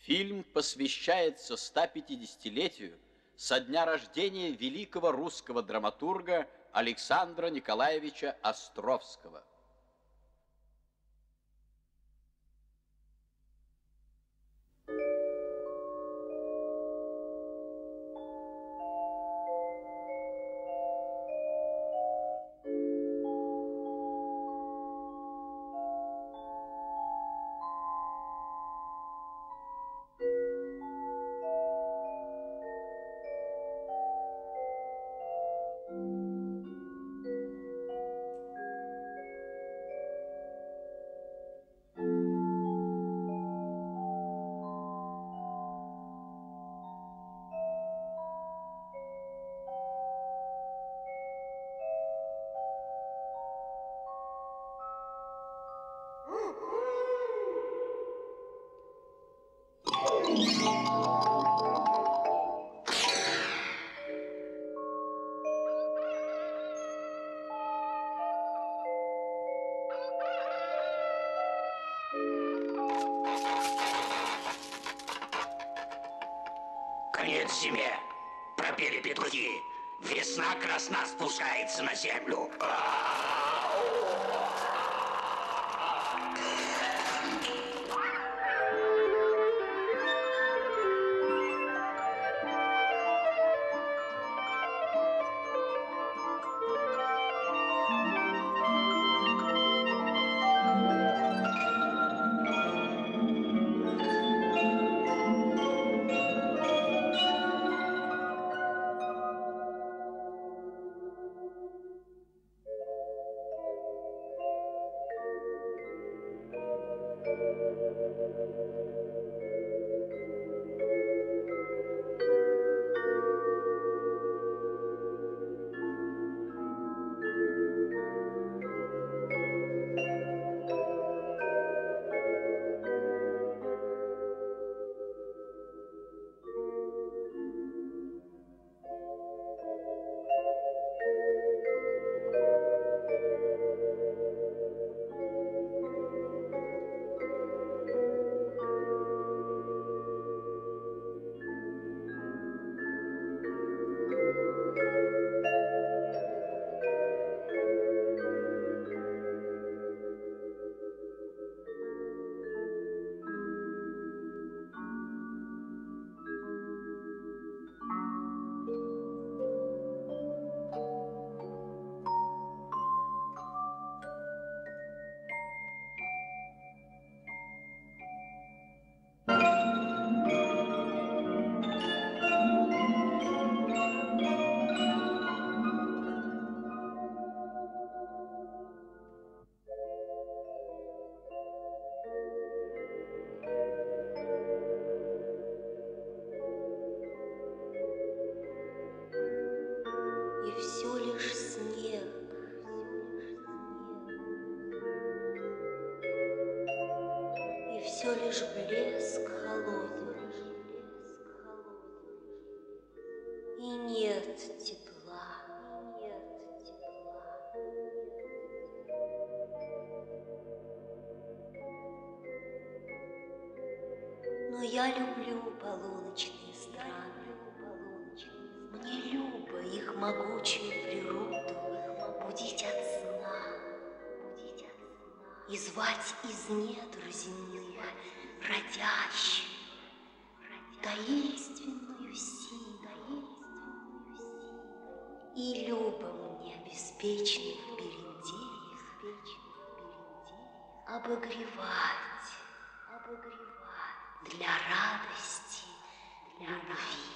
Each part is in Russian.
Фильм посвящается 150-летию со дня рождения великого русского драматурга Александра Николаевича Островского. Конец зиме. Пропели петухи. Весна красна спускается на землю. Все лишь блеск холодный, и нет тепла. Но я люблю полуночные страны, мне любо их могучую природу будить от сна и звать из недр земных родящую, таинственную силу. И любо мне беспечных берендеев обогревать для радости любви.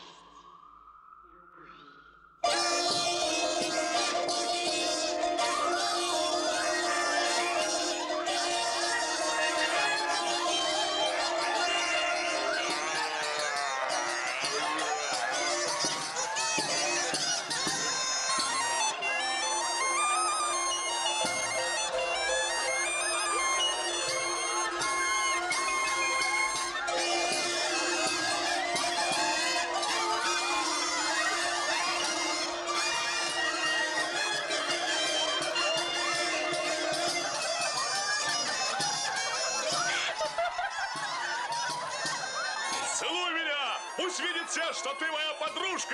Пусть видит все, что ты моя подружка.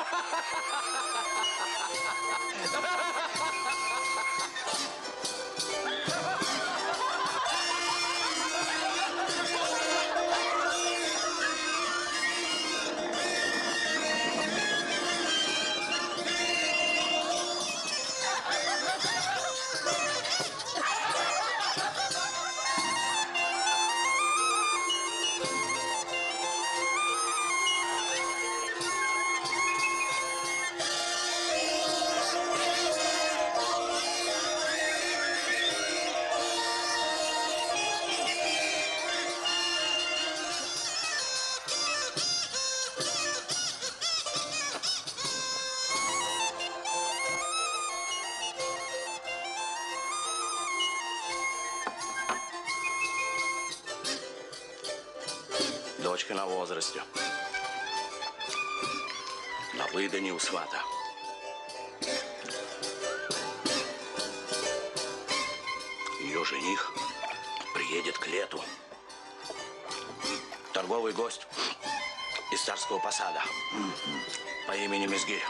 Дочка на возрасте. На выдане у свата. Ее жених приедет к лету. Торговый гость из царского посада по имени Мезги.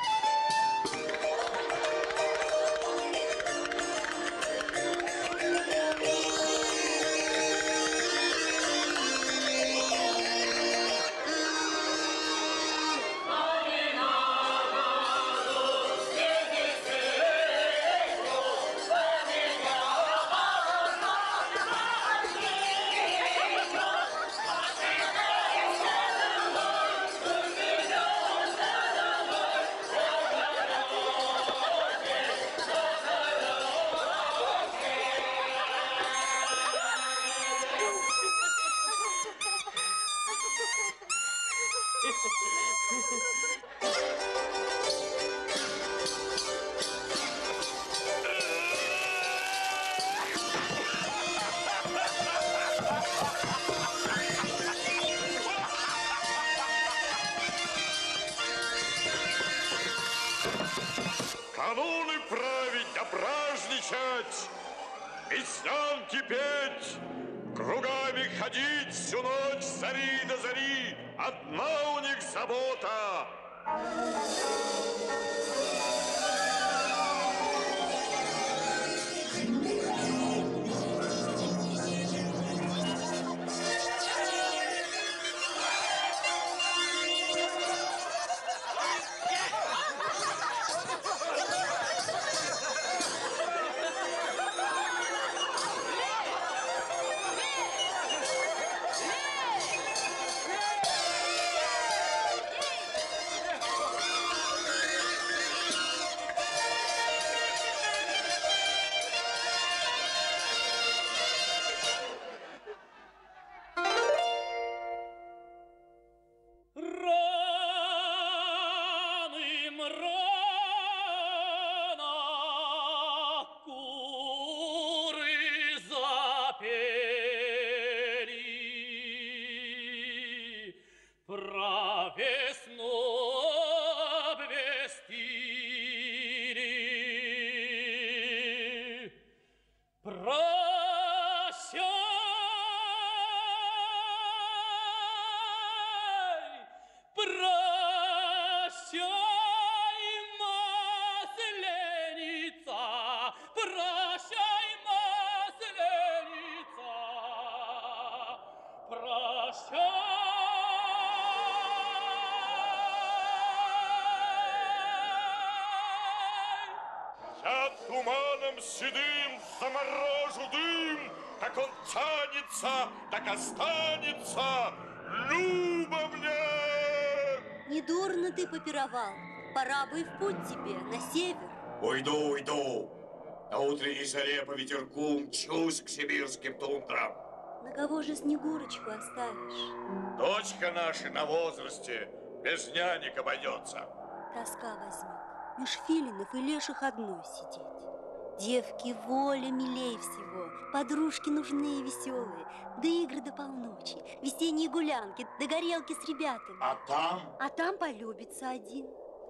Кануны править да праздничать, веснянки петь, кругами ходить всю ночь с зари до зари. Одна у них забота. Я туманом седым заморожу дым, как он тянется, так останется. Люба мне! Недурно ты попировал. Пора бы и в путь тебе, на север. Уйду. На утренней заре по ветерку мчусь к сибирским тундрам. На кого же Снегурочку оставишь? Дочка наша на возрасте, без нянек обойдется. Тоска возьмет. Меж филинов и леших одной сидеть. Девки воля милей всего. Подружки нужные и веселые. Да игры до полночи. Весенние гулянки, да горелки с ребятами. А там полюбится один.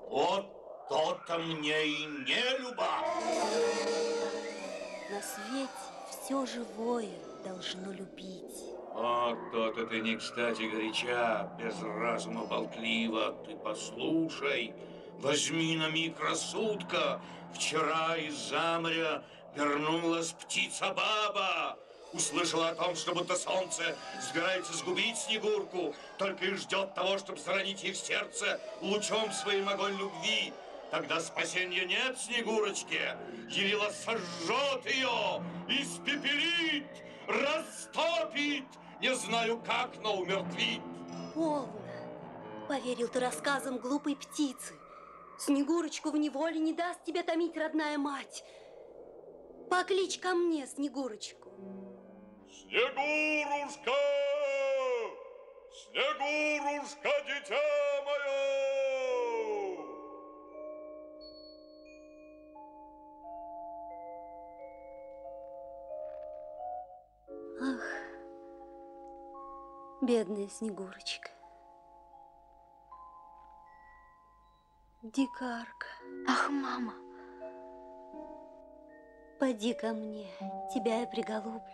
вот то-то мне и не люба. На свете все живое должно любить. Вот то-то ты не кстати горяча, без разума болтлива. Ты послушай, возьми на миг рассудка. Вчера из-за моря вернулась птица-баба. Услышала о том, что будто солнце собирается сгубить Снегурку, только и ждет того, чтобы заронить ей в сердце лучом своим огонь любви. Тогда спасения нет Снегурочке. Явила сожжет ее, испепелит, растопит. Не знаю как, но умертвит. Полно. Поверил ты рассказам глупой птицы. Снегурочку в неволе не даст тебе томить родная мать. Покличь ко мне Снегурочку. Снегурушка! Снегурушка, дитя мое! Ах, бедная Снегурочка. Дикарка. Ах, мама, Поди ко мне, тебя я приголублю.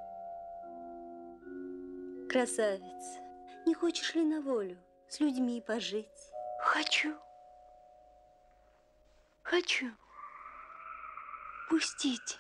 Красавица, не хочешь ли на волю с людьми пожить? хочу. Хочу. Пустите.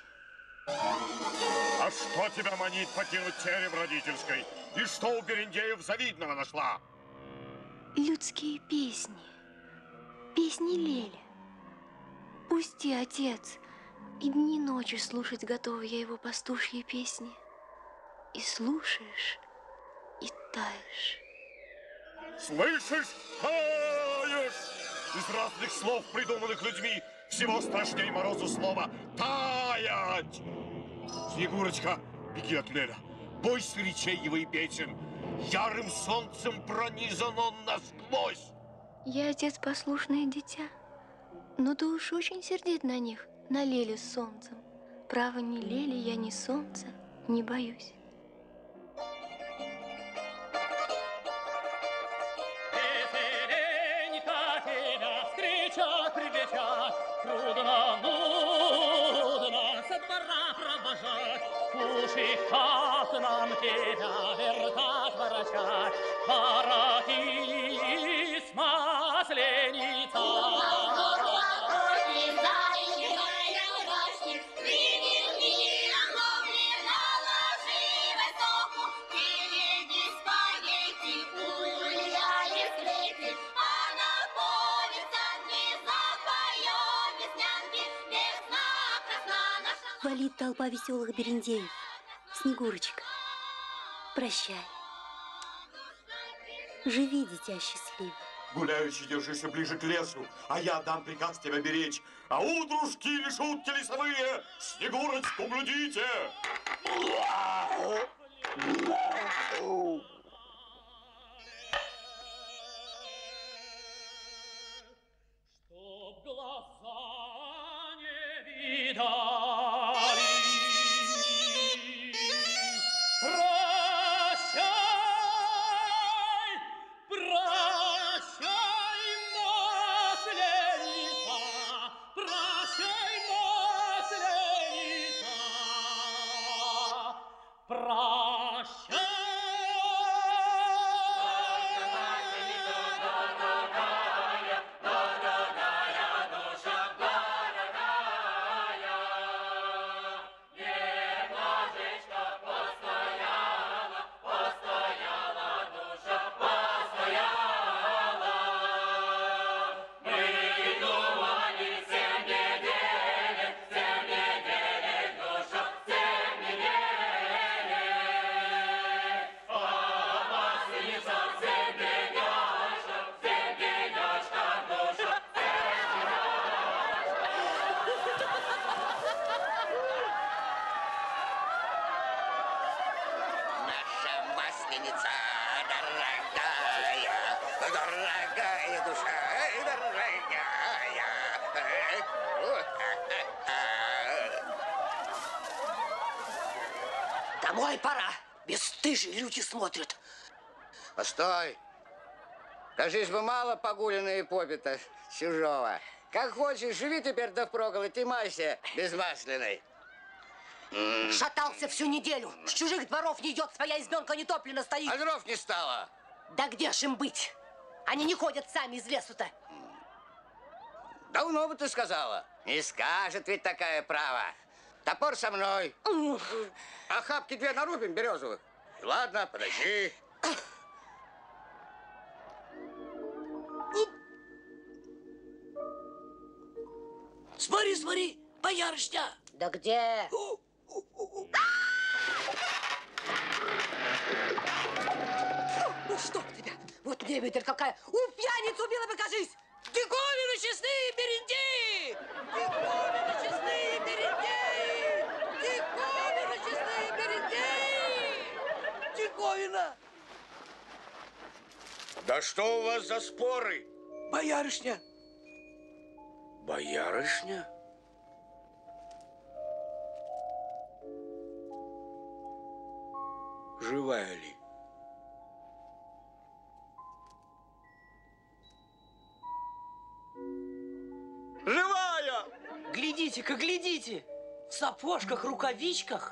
А что тебя манит покинуть терем родительской? И что у Берендеев завидного нашла? Людские песни. Песни Леля. Пусти, отец. И дни и ночи слушать готова я его пастушьи песни. И слушаешь, и таешь. Слышишь? Таешь! Из разных слов, придуманных людьми, всего страшнее морозу слова «таять». Снегурочка, беги от Леля. Бойся речей его и песен. Ярым солнцем пронизан он насквозь. Я, отец, послушное дитя. Но ты уж очень сердит на них, на Леле с солнцем. Право, ни Лели я, ни солнца не боюсь. Как нам тебя вертать, ворочать, воротись, масленица. Валит толпа веселых берендеев. Снегурочка, прощай. Живи, дитя счастливо. Гуляющий, держись ближе к лесу, а я дам приказ тебя беречь. А утрушки или шутки лесовые, Снегурочку блюдите! Чтоб глаза не видали. Дорогая душа, дорогая. Домой пора. Бесстыжие люди смотрят. Постой. Кажись бы, мало погулено и попито чужого. Как хочешь, живи теперь да впроголодь и майся безмасляной. Шатался всю неделю. С чужих дворов не идет, своя избенка не топлена стоит. А дров не стало. Да где ж им быть? Они не ходят сами из лесу-то. Давно бы ты сказала. Не скажет ведь такая право. Топор со мной. А хапки 2 нарубим березовых. Ладно, подожди. Смотри, смотри, боярышня. Да где? Ну что тебя? Вот невидаль какая. Пьяницу убила, покажись. Диковины честные берендеи! Диковины честные берендеи! Диковины честные берендеи! Диковина! Да что у вас за споры? Боярышня! Боярышня? Живая ли? Живая! Глядите-ка, глядите! В сапожках, рукавичках.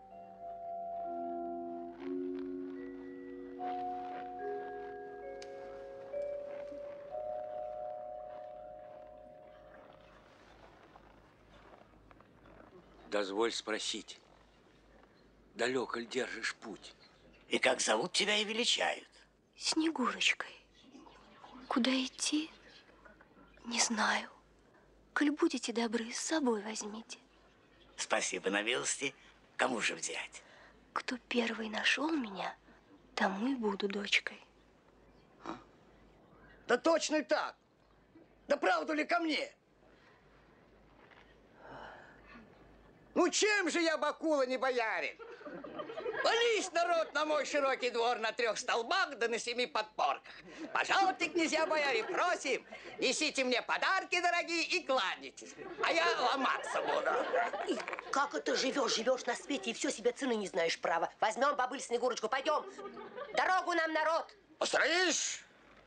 Дозволь спросить, далеко ли держишь путь? И как зовут тебя и величают? Снегурочкой. Куда идти? Не знаю. Коль будете добры, с собой возьмите. Спасибо на милости. Кому же взять? Кто первый нашел меня, тому и буду дочкой. Да точно так. Да правду ли ко мне? Ну чем же я, Бакула, не боярин? Полись, народ, на мой широкий двор на 3 столбах да на 7 подпорках. Пожалуйте, князья бояре, просим, несите мне подарки дорогие и кланяйтесь, а я ломаться буду. И как это живешь на свете и все себе цены не знаешь права? Возьмем бабуль Снегурочку, пойдем. Дорогу нам, народ. Построишь?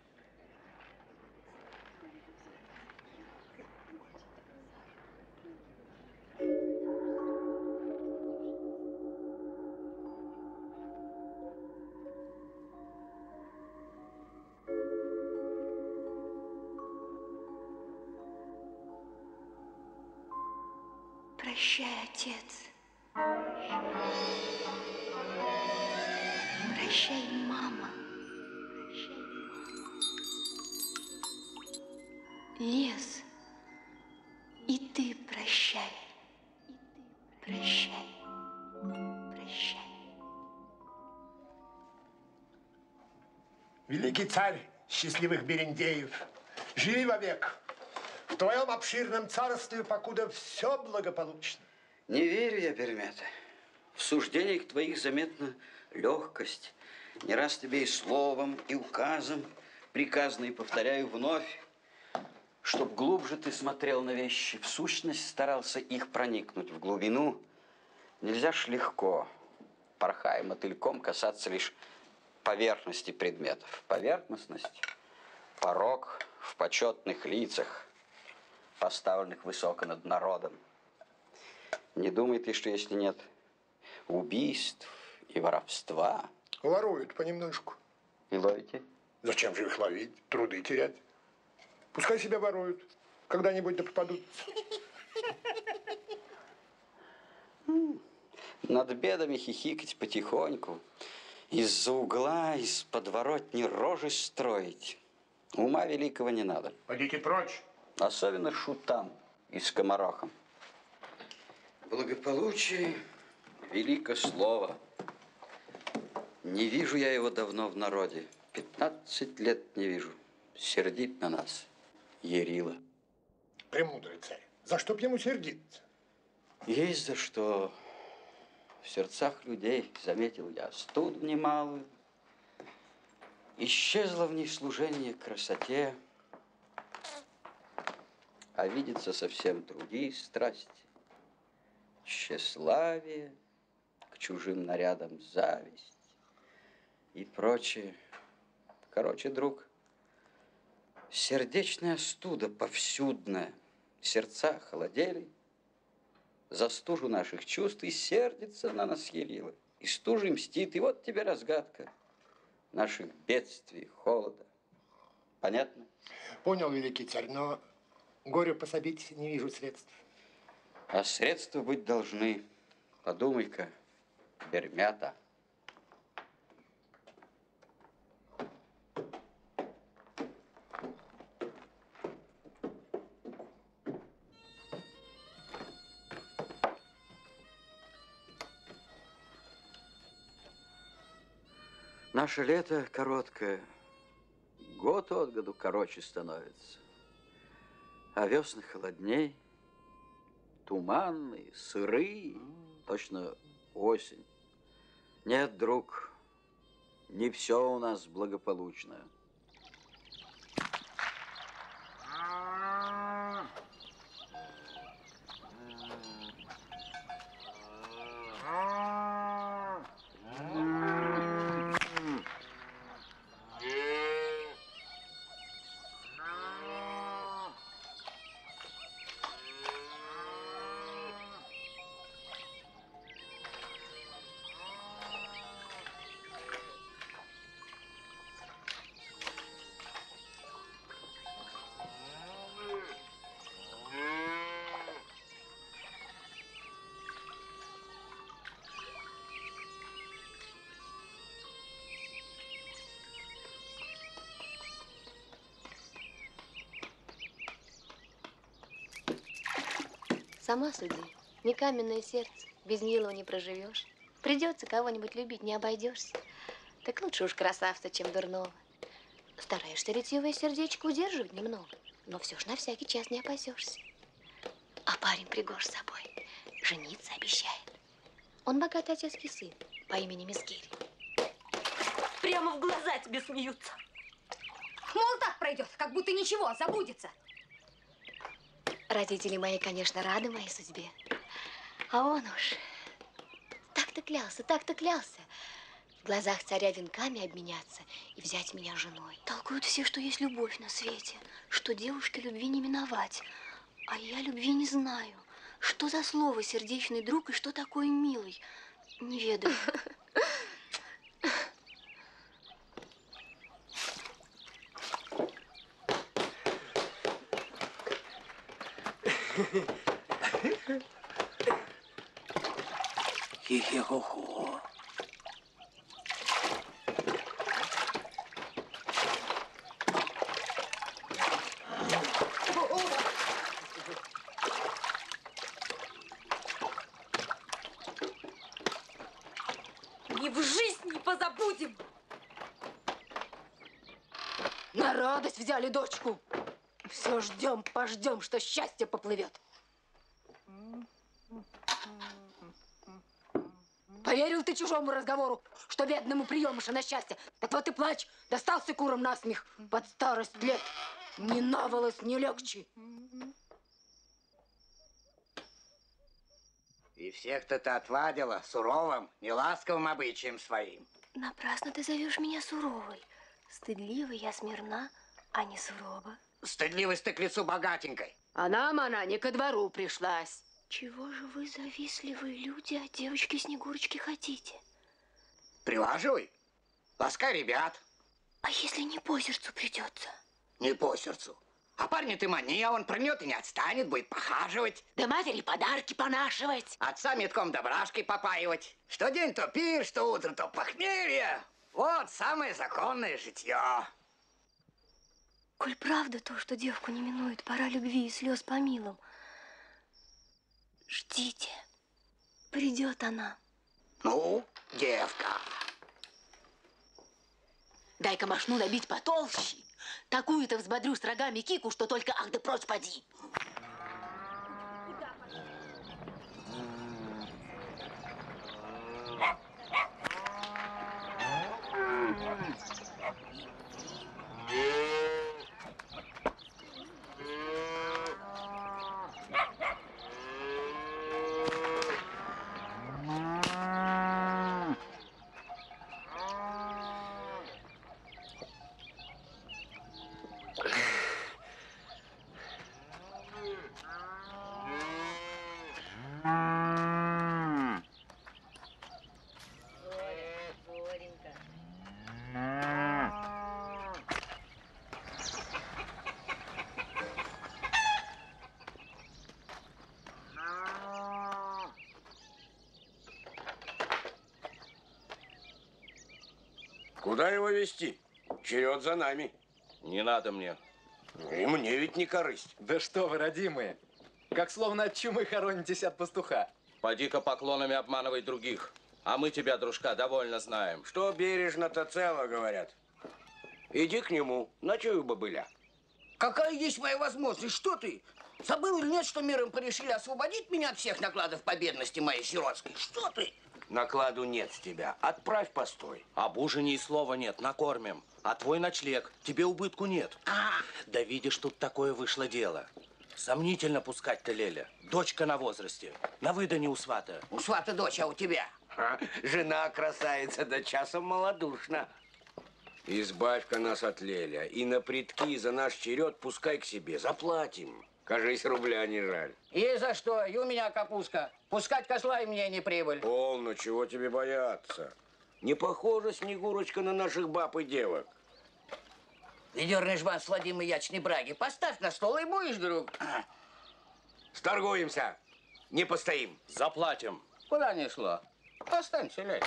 Прощай, отец. Прощай, мама. Лес, и ты прощай. Прощай. Прощай. Великий царь счастливых берендеев, живи вовек. В твоем обширном царстве покуда все благополучно. Не верю я, Перемята. В суждениях твоих заметна легкость. Не раз тебе и словом, и указом приказно и повторяю вновь, чтоб глубже ты смотрел на вещи, в сущность старался их проникнуть в глубину. Нельзя ж легко, порхая мотыльком, касаться лишь поверхности предметов. Поверхностность – порок в почетных лицах, поставленных высоко над народом. Не думай ты, что если нет убийств и воровства... Воруют понемножку. И ловите? Зачем же их ловить, труды терять? Пускай себя воруют, когда-нибудь да попадутся. Над бедами хихикать потихоньку, из-за угла, из подворотни рожи строить. Ума великого не надо. Пойдите прочь. Особенно шутам и скоморохам. Благополучие – велико слово. Не вижу я его давно в народе. 15 лет не вижу. Сердит на нас Ярила. Премудрый царь, за что б ему сердиться? Есть за что. В сердцах людей заметил я студ немалую. Исчезло в них служение красоте, а видится совсем труди и страсть, тщеславие, к чужим нарядам зависть и прочее. Короче, друг, сердечная студа повсюдная, сердца холодели, за стужу наших чувств и сердится на нас Ярила, и стужей мстит. И вот тебе разгадка наших бедствий, холода. Понятно? Понял, великий царь, но горю пособить не вижу средств. А средства быть должны. Подумай-ка, Бермята. Наше лето короткое, год от году короче становится, а весны холодней, туманные, сырые, точно осень. Нет, друг, не все у нас благополучно. Сама суди. Не каменное сердце, без милого не проживешь. Придется кого-нибудь любить, не обойдешься. Так лучше уж красавца, чем дурного. Стараешься ретивое сердечко удерживать немного, но все ж на всякий час не опасешься. А парень пригож с собой, жениться обещает. Он богатый отецкий сын по имени Мизгирь. Прямо в глаза тебе смеются. Мол, так пройдет, как будто ничего, забудется. Родители мои, конечно, рады моей судьбе. А он уж так-то клялся. В глазах царя венками обменяться и взять меня женой. Толкуют все, что есть любовь на свете, что девушке любви не миновать. А я любви не знаю. Что за слово сердечный друг и что такое милый? Не ведаю. Хе-хе-хо-хо. Ни в жизнь не позабудем. На радость взяли дочку. Все ждем, пождем, что счастье поплывет. Поверил ты чужому разговору, что бедному приемыша на счастье. Так вот и плачь, достался курам насмех. Под старость лет ни на волос, ни легче. И всех-то ты отвадила суровым, неласковым обычаем своим. Напрасно ты зовешь меня суровой. Стыдливой я смирна, а не сурова. Стыдливость ты к лицу богатенькой. А нам она не ко двору пришлась. Чего же вы, завистливые люди, от девочки Снегурочки хотите? Прилаживай, ласкай ребят. А если не по сердцу придется? Не по сердцу. А парня ты мани, а он прыгнет и не отстанет, будет похаживать. Да матери подарки понашивать. Отца метком да брашкой попаивать. Что день то пир, что утро то похмелье. Вот самое законное житье. Коль правда то, что девку не минует пора любви и слез по милым, ждите, придет она. Ну, девка. Дай-ка мошну набить потолще. Такую-то взбодрю с рогами кику, что только ах да прочь поди. Куда его везти? Черед за нами. Не надо мне. И мне ведь не корысть. Да что вы, родимые, как словно от чумы хоронитесь от пастуха. Поди-ка поклонами обманывай других. А мы тебя, дружка, довольно знаем. Что бережно, то цело, говорят. Иди к нему, ночуй, бобыля. Какая есть моя возможность? Что ты? Забыл или нет, что миром порешили освободить меня от всех накладов по бедности моей сиротской? Что ты? Накладу нет с тебя. Отправь постой. Об ужине и слова нет, накормим. А твой ночлег, тебе убытку нет. Да видишь, тут такое вышло дело. Сомнительно пускать-то, Леля. Дочка на возрасте. На выдане у свата. У свата дочь, а у тебя? Жена красавица, да часом малодушна. Избавь-ка нас от Леля. И на предки за наш черед пускай к себе. Заплатим. Кажись, рубля не жаль. И за что? И у меня капустка. Пускать козла и мне не прибыль. Полно, чего тебе бояться? Не похожа Снегурочка на наших баб и девок. Ведерный жбан сладимой ячной браги. Поставь на стол и будешь, друг. Сторгуемся. Не постоим. Заплатим. Куда не шло? Останься, Лель.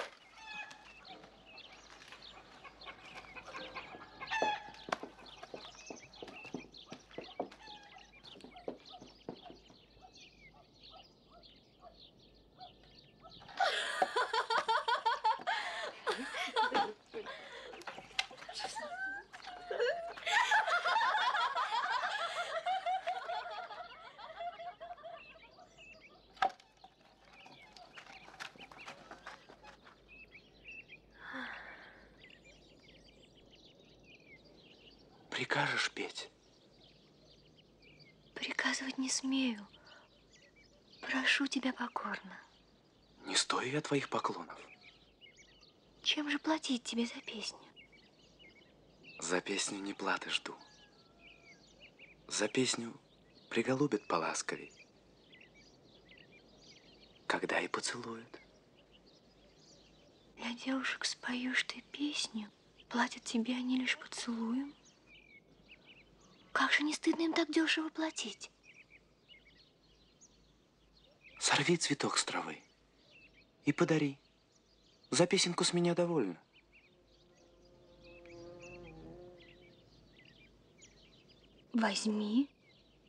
Прикажешь петь? Приказывать не смею. Прошу тебя покорно. Не стою я твоих поклонов. Чем же платить тебе за песню? За песню не платы жду. За песню приголубят поласковей. Когда и поцелуют. Для девушек споешь ты песню, платят тебе они лишь поцелуем. Как же не стыдно им так дешево платить? Сорви цветок с травы и подари. За песенку с меня довольно. Возьми.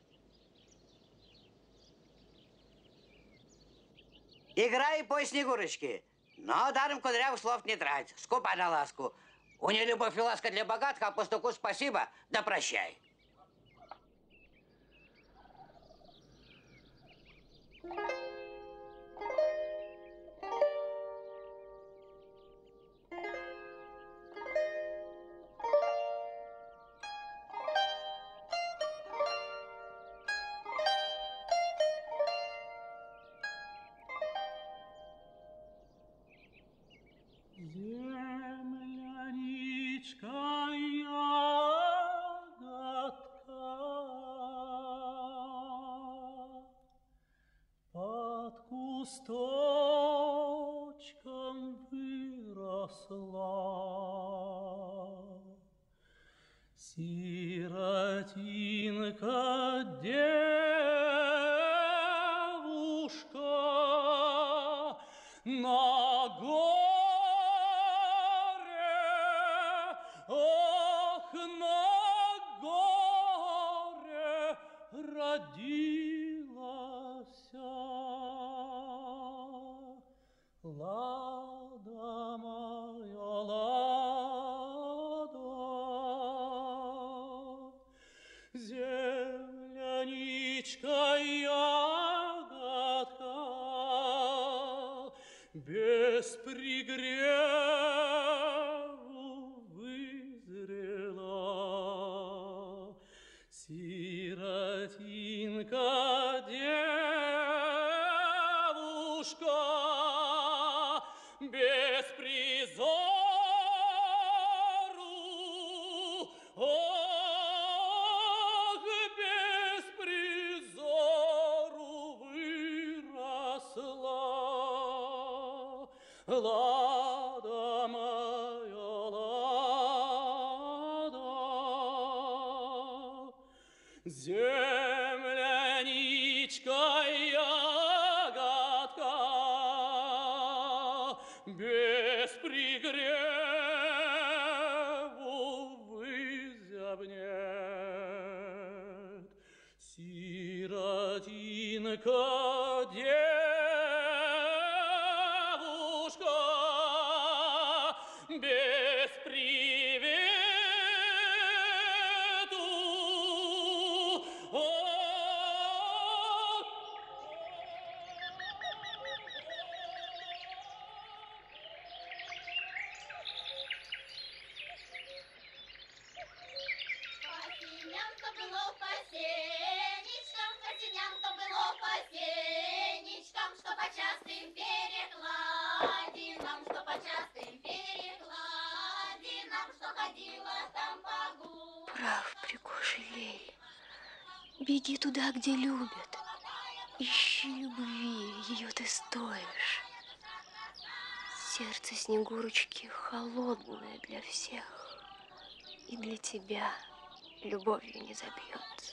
Играй и пой, Снегурочки. Но даром кудрявых слов не трать. Скупа на ласку. У нее любовь и ласка для богатых, а пастуху спасибо, да прощай. Земляничка ягодка под кусточком выросла. Сиротинка девушка на горе, ох, на горе родилась. Лада моя, лада, земляничка ягодка, без пригреву вызрела. Сиротинка девушка, без призору, ох, без призору выросла. Лада моя, лада, земляничка ягодка, без пригрева Девушка, без привету. Осеням-то было по сенечкам, осеням-то было по сенечкам, что по частым перекладинам, что по частым перекладинам, что ходила там погулять. Прав, пригожий Лель. Беги туда, где любят. Ищи любви, ее ты стоишь. Сердце Снегурочки холодное для всех. И для тебя любовью не забьется.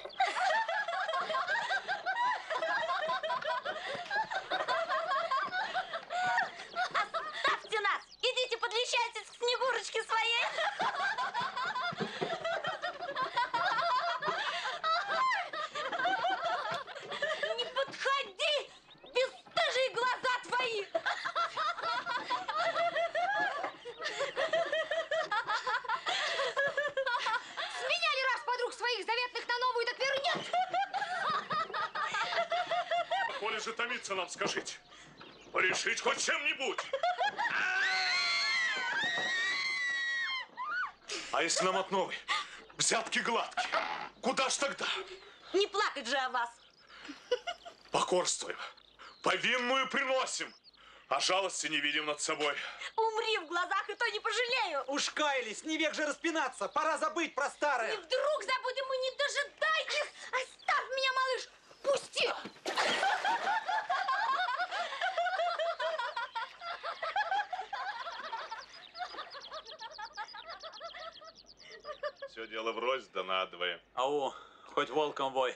Оставьте нас! Идите подлещайтесь к Снегурочке своей! Не подходи! Бесстыжие глаза твои! Сменяли раз подруг своих заветных на новую, так веры нет! Коли же томиться нам, скажите. Порешить хоть чем-нибудь. А если нам от новой? Взятки гладкие. Куда ж тогда? Не плакать же о вас! Покорствуем. Повинную приносим. А жалости не видим над собой. Умри в глазах, и то не пожалею! Уж каялись, не век же распинаться. Пора забыть про старое. И вдруг забудем мы, не дожидайтесь! Оставь меня, малыш! Пусти! Все дело врозь да надвое. Ау, хоть волком вой.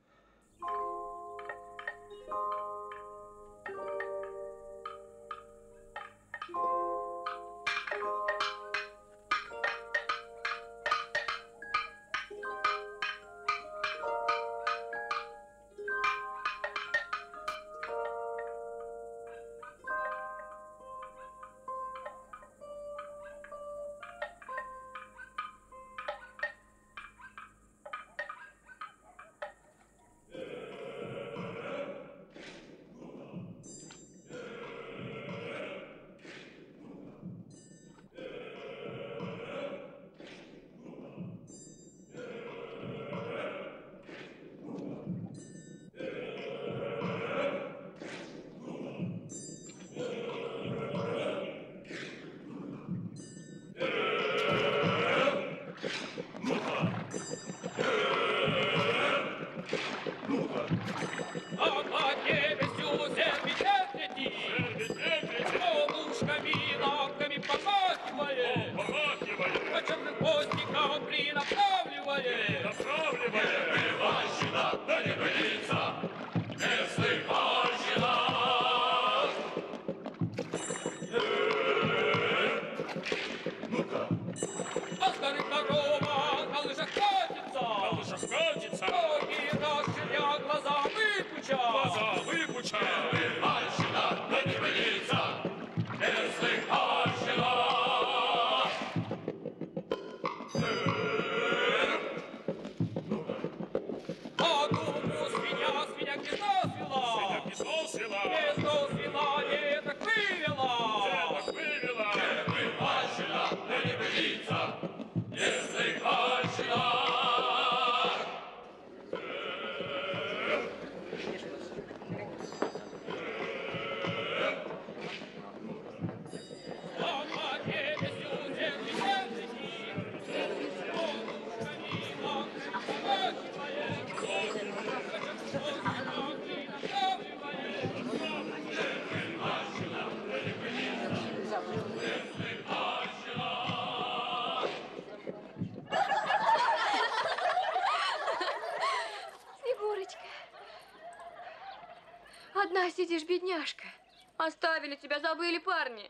Одна сидишь, бедняжка. Оставили тебя, забыли парни.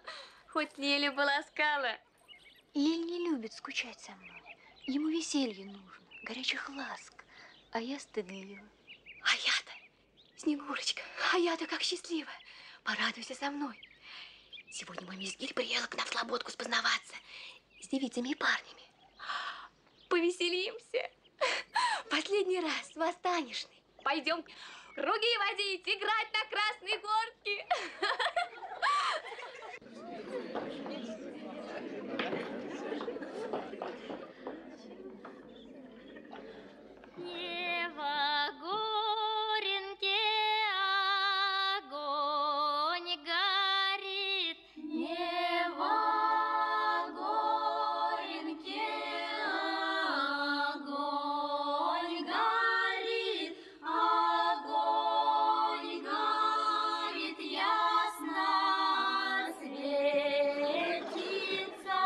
Хоть Леля бы ласкала. Лель не любит скучать со мной. Ему веселье нужно, горячих ласк. А я стыдлива. А я-то Снегурочка, а я-то как счастливая. Порадуйся со мной. Сегодня мой мизгирь приехал к нам в Слободку спознаваться с девицами и парнями. Повеселимся. Последний раз, восстанешный. Пойдем круги водить, играть на красной горке. Ева Горенке огонь горит, Ева Горенке огонь горит, огонь горит, ясно светится,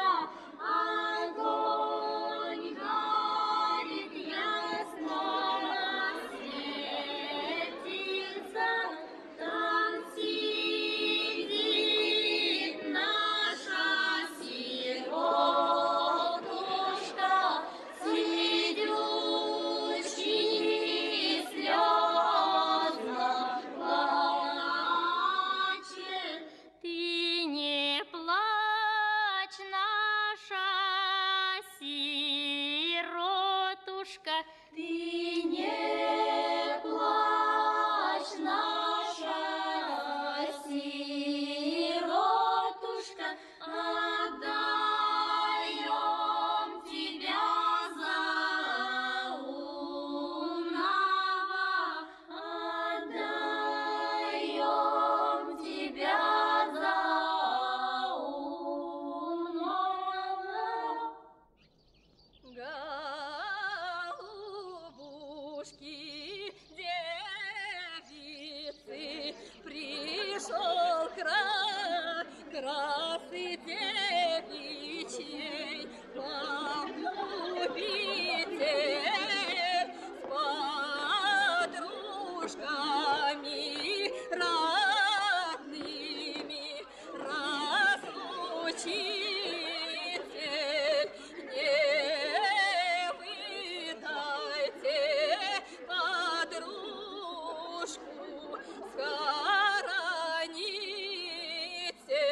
огонь горит, ясно светится, там сидит наша сиротушка, сидючий слезно плачет. Ты не плачь, наша сиротушка, ты не плачь, наша сиротушка, отдаем тебя за умного, отдаем тебя за умного. Голубушки, девицы, пришел красы девичьей, погубите с подружками родными, разлучите, не выдайте подружку, схороните.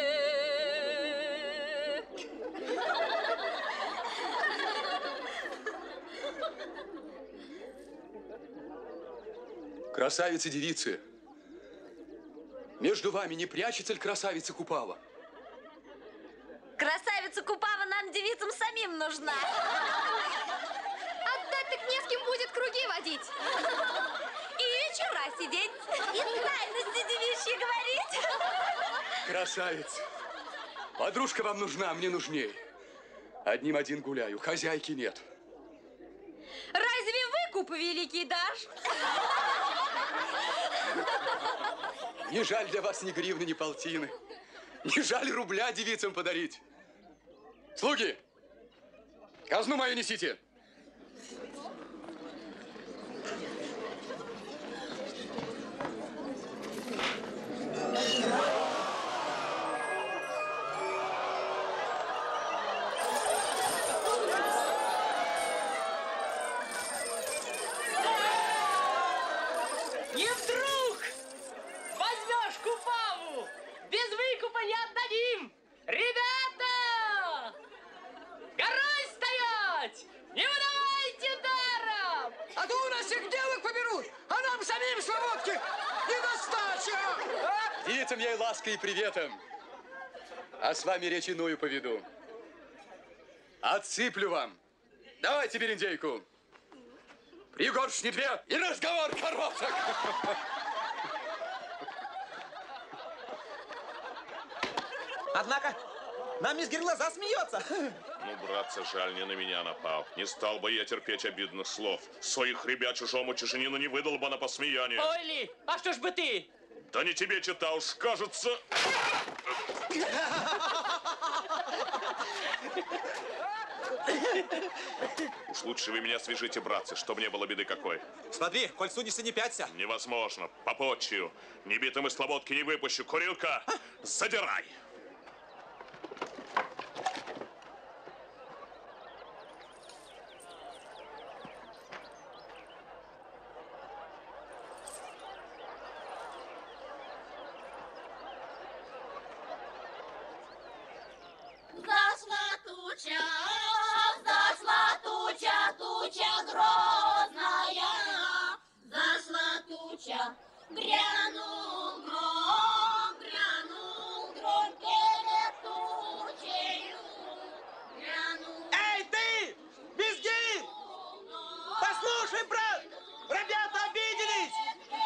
Красавицы-девицы, между вами не прячется ли красавица Купава? Красавица Купава нам, девицам, самим нужна. Отдать так не с кем будет круги водить. И вечера сидеть, и тайности девичьи говорить. Красавица, подружка вам нужна, а мне нужней. Одним один гуляю, хозяйки нет. Разве выкуп великий дашь? Не жаль для вас ни гривны, ни полтины. Не жаль рубля девицам подарить. Слуги, казну мою несите. И вдруг возьмешь Купаву, без выкупа не отдадим! Ребята! Горой стоять! Не выдавайте даром! А то у нас всех девок поберут, а нам самим свободки недостача! Девицам я и лаской, и приветом. А с вами речь иную поведу. Отсыплю вам. Давайте берендейку. Пригоршни две и разговор короток. Однако, нам мисс глаза смеется. Ну, братцы, жаль, не на меня напал. Не стал бы я терпеть обидных слов. Своих ребят чужому чужанину не выдал бы на посмеяние. Ой, Ли, а что ж бы ты? Да не тебе читал, уж кажется. Уж лучше вы меня свяжите, братцы, чтобы не было беды какой. Смотри, коль сунешься, не пяться. Невозможно. Попотчую. Небитым из слободки не выпущу. Курилка, задирай. туча, зашла туча, туча грозная, зашла туча, грянул гром, перед тучею, грянул. Эй, ты! Безги! Послушай, брат! Ребята обиделись!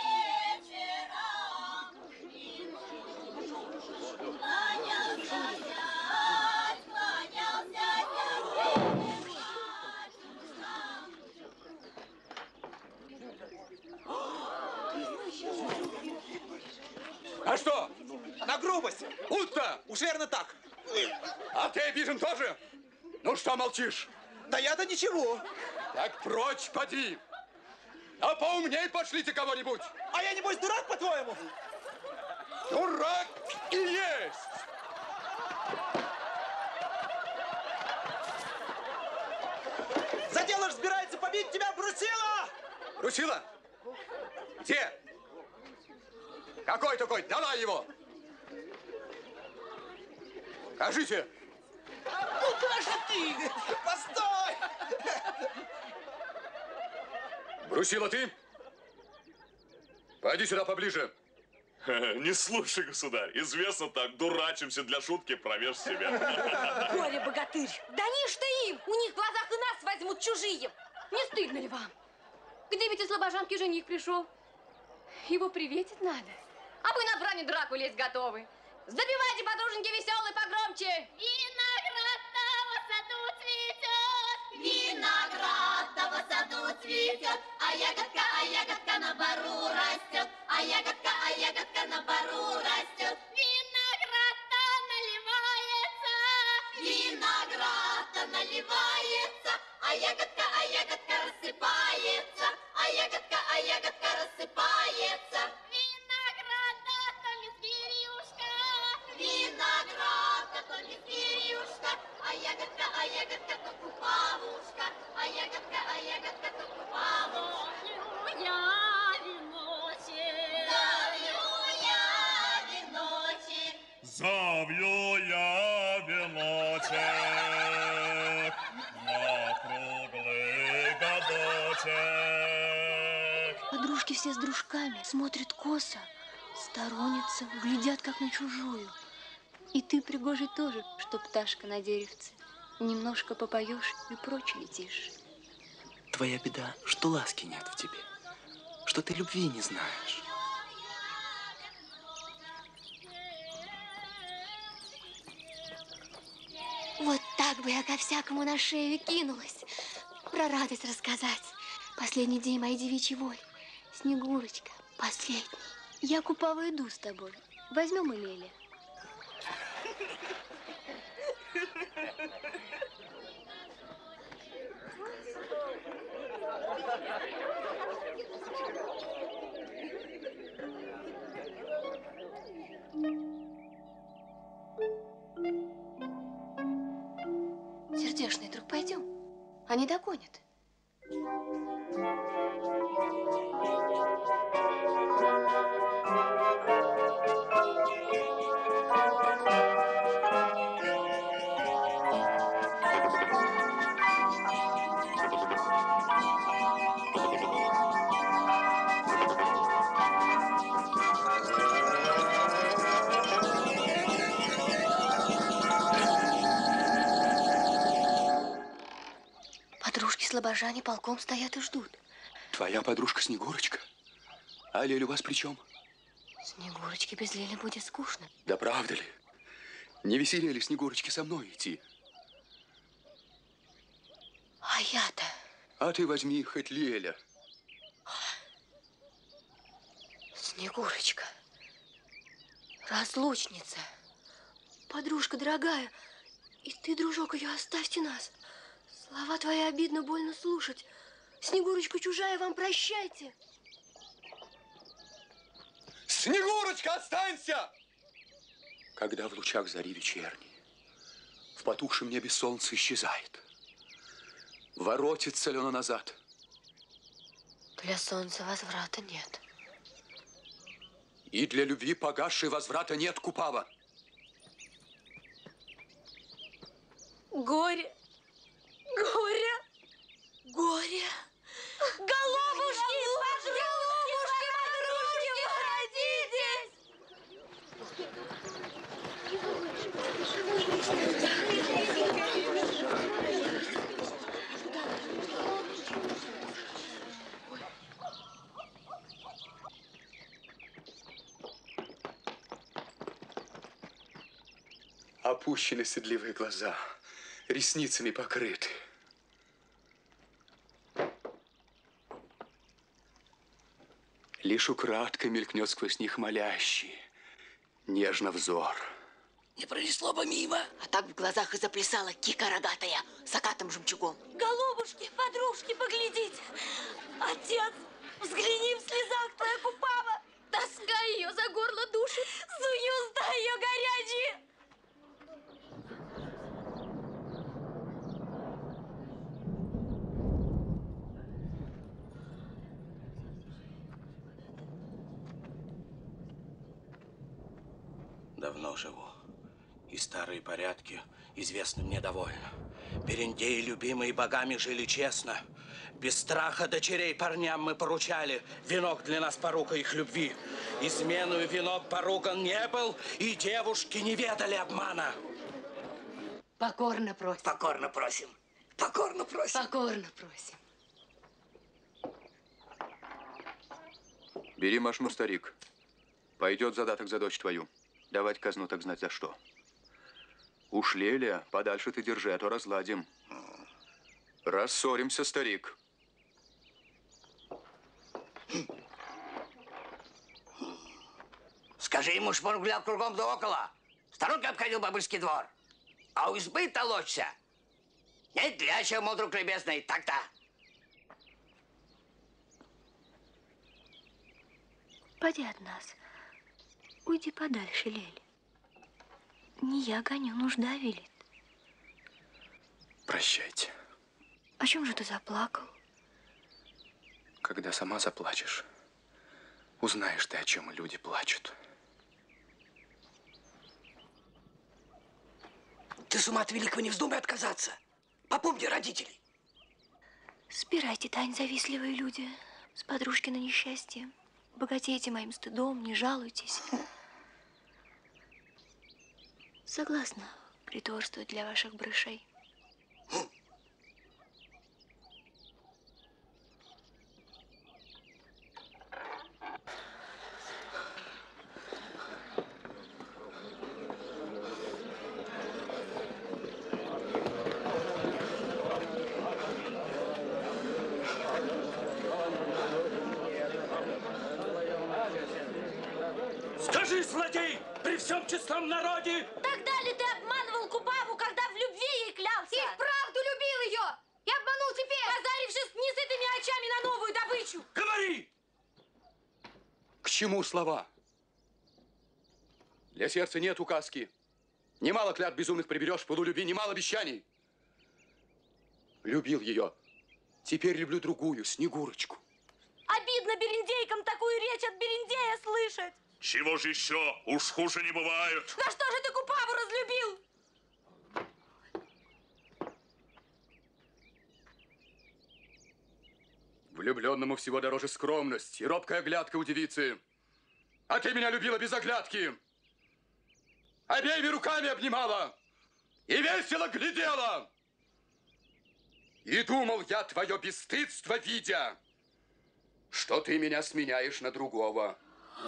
А что? На грубость! Будто! Уж верно так. А ты обижен тоже? Ну что молчишь? Да я-то ничего. Так прочь поди! А поумней пошлите кого-нибудь! А я, небось, дурак, по-твоему? Дурак и есть! За дело ж собирается побить тебя Брусила! Брусила? Где? Какой такой? Давай его! Кажите! Куда же ты? Постой! Брусила, ты? Пойди сюда поближе. Не слушай, государь. Известно так, дурачимся для шутки, промеж себя. Горе-богатырь! Да не ж ты им! У них в глазах и нас возьмут чужие! Не стыдно ли вам? Где ведь из слобожанки жених пришел? Его приветить надо. А вы на брани драку лезть готовы. Забивайте, подруженьки, веселые, погромче. Виноград того саду цветет, виноград того саду цветет, а ягодка на бару растет, а ягодка на бару растет. Виноград-то наливается, а ягодка рассыпается, а ягодка рассыпается. Винограда то ли зверюшка, винограда то ли зверюшка, а ягодка то купавушка, а ягодка то купавушка. Завью я веночек на круглый годочек. Подружки все с дружками смотрят косо, сторонятся, глядят как на чужую. И ты, пригожий, тоже, что пташка на деревце. Немножко попоешь и прочь летишь. Твоя беда, что ласки нет в тебе, что ты любви не знаешь. Вот так бы я ко всякому на шею кинулась. Про радость рассказать. Последний день моей девичьей воли. Снегурочка, последний. Я, Купава, иду с тобой. Возьмем и Леля. Сердечный друг, пойдем. Они догонят. Слобожане полком стоят и ждут. Твоя подружка Снегурочка? А Леля у вас при чем? Снегурочке без Лели будет скучно. Да правда ли? Не веселее ли Снегурочке со мной идти? А я-то? А ты возьми хоть Леля. Снегурочка, разлучница, подружка дорогая, и ты, дружок, ее оставьте нас. Слова твои обидно, больно слушать. Снегурочка чужая, вам прощайте. Снегурочка, останься! Когда в лучах зари вечерней, в потухшем небе солнце исчезает, воротится ли оно назад? Для солнца возврата нет. И для любви погасшей возврата нет, Купава. Горе, горе, горе. Голубушки, подружки, Опущены седливые глаза, ресницами покрыты. Лишь украдкой мелькнет сквозь них молящий, нежно взор. Не пронесло бы мимо. А так в глазах и заплясала кика рогатая с окатым жемчугом. голубушки, подружки, поглядите. Отец, взгляни, в слезах твоя купава. Тоска ее за горло душит. Сую уста ее горячие. Давно живу, и старые порядки известны мне довольно. Берендеи, любимые богами, жили честно. Без страха дочерей парням мы поручали. Венок для нас порука их любви. Изменою венок поруган не был, и девушки не ведали обмана. Покорно просим. Покорно просим. Покорно просим. Покорно просим. Бери машину, старик. Пойдет задаток за дочь твою. Давать казну так знать за что. Уж Леля, подальше ты держи, а то разладим. Рассоримся, старик. Скажи ему, чтоб он гулял кругом да около. Сторонкой обходил бабульский двор. А у избы толочься. Нет для чего, мой друг любезный, так-то. Поди от нас. Уйди подальше, Лель. Не я гоню, нужда велит. Прощайте. О чем же ты заплакал? Когда сама заплачешь, узнаешь ты, о чем люди плачут. Ты с ума от великого не вздумай отказаться. Попомни родителей. Спирайте, Тань, завистливые люди, с подружки на несчастье. Богатейте моим стыдом, не жалуйтесь. Согласна притворствовать для ваших брышей. Скажи, злодей, при всем честном народе! Тогда ли ты обманывал купаву, когда в любви ей клялся? И вправду любил ее! И обманул теперь! Позарившись несытыми очами на новую добычу! Говори! К чему слова? Для сердца нет указки. Немало клятв безумных приберешь, в пылу любви немало обещаний. Любил ее. Теперь люблю другую, Снегурочку. Обидно берендейкам такую речь от берендея слышать. Чего же еще? Уж хуже не бывает. На что же ты купаву разлюбил? Влюбленному всего дороже скромность и робкая оглядка у девицы. А ты меня любила без оглядки. Обеими руками обнимала и весело глядела. И думал я, твое бесстыдство видя, что ты меня сменяешь на другого.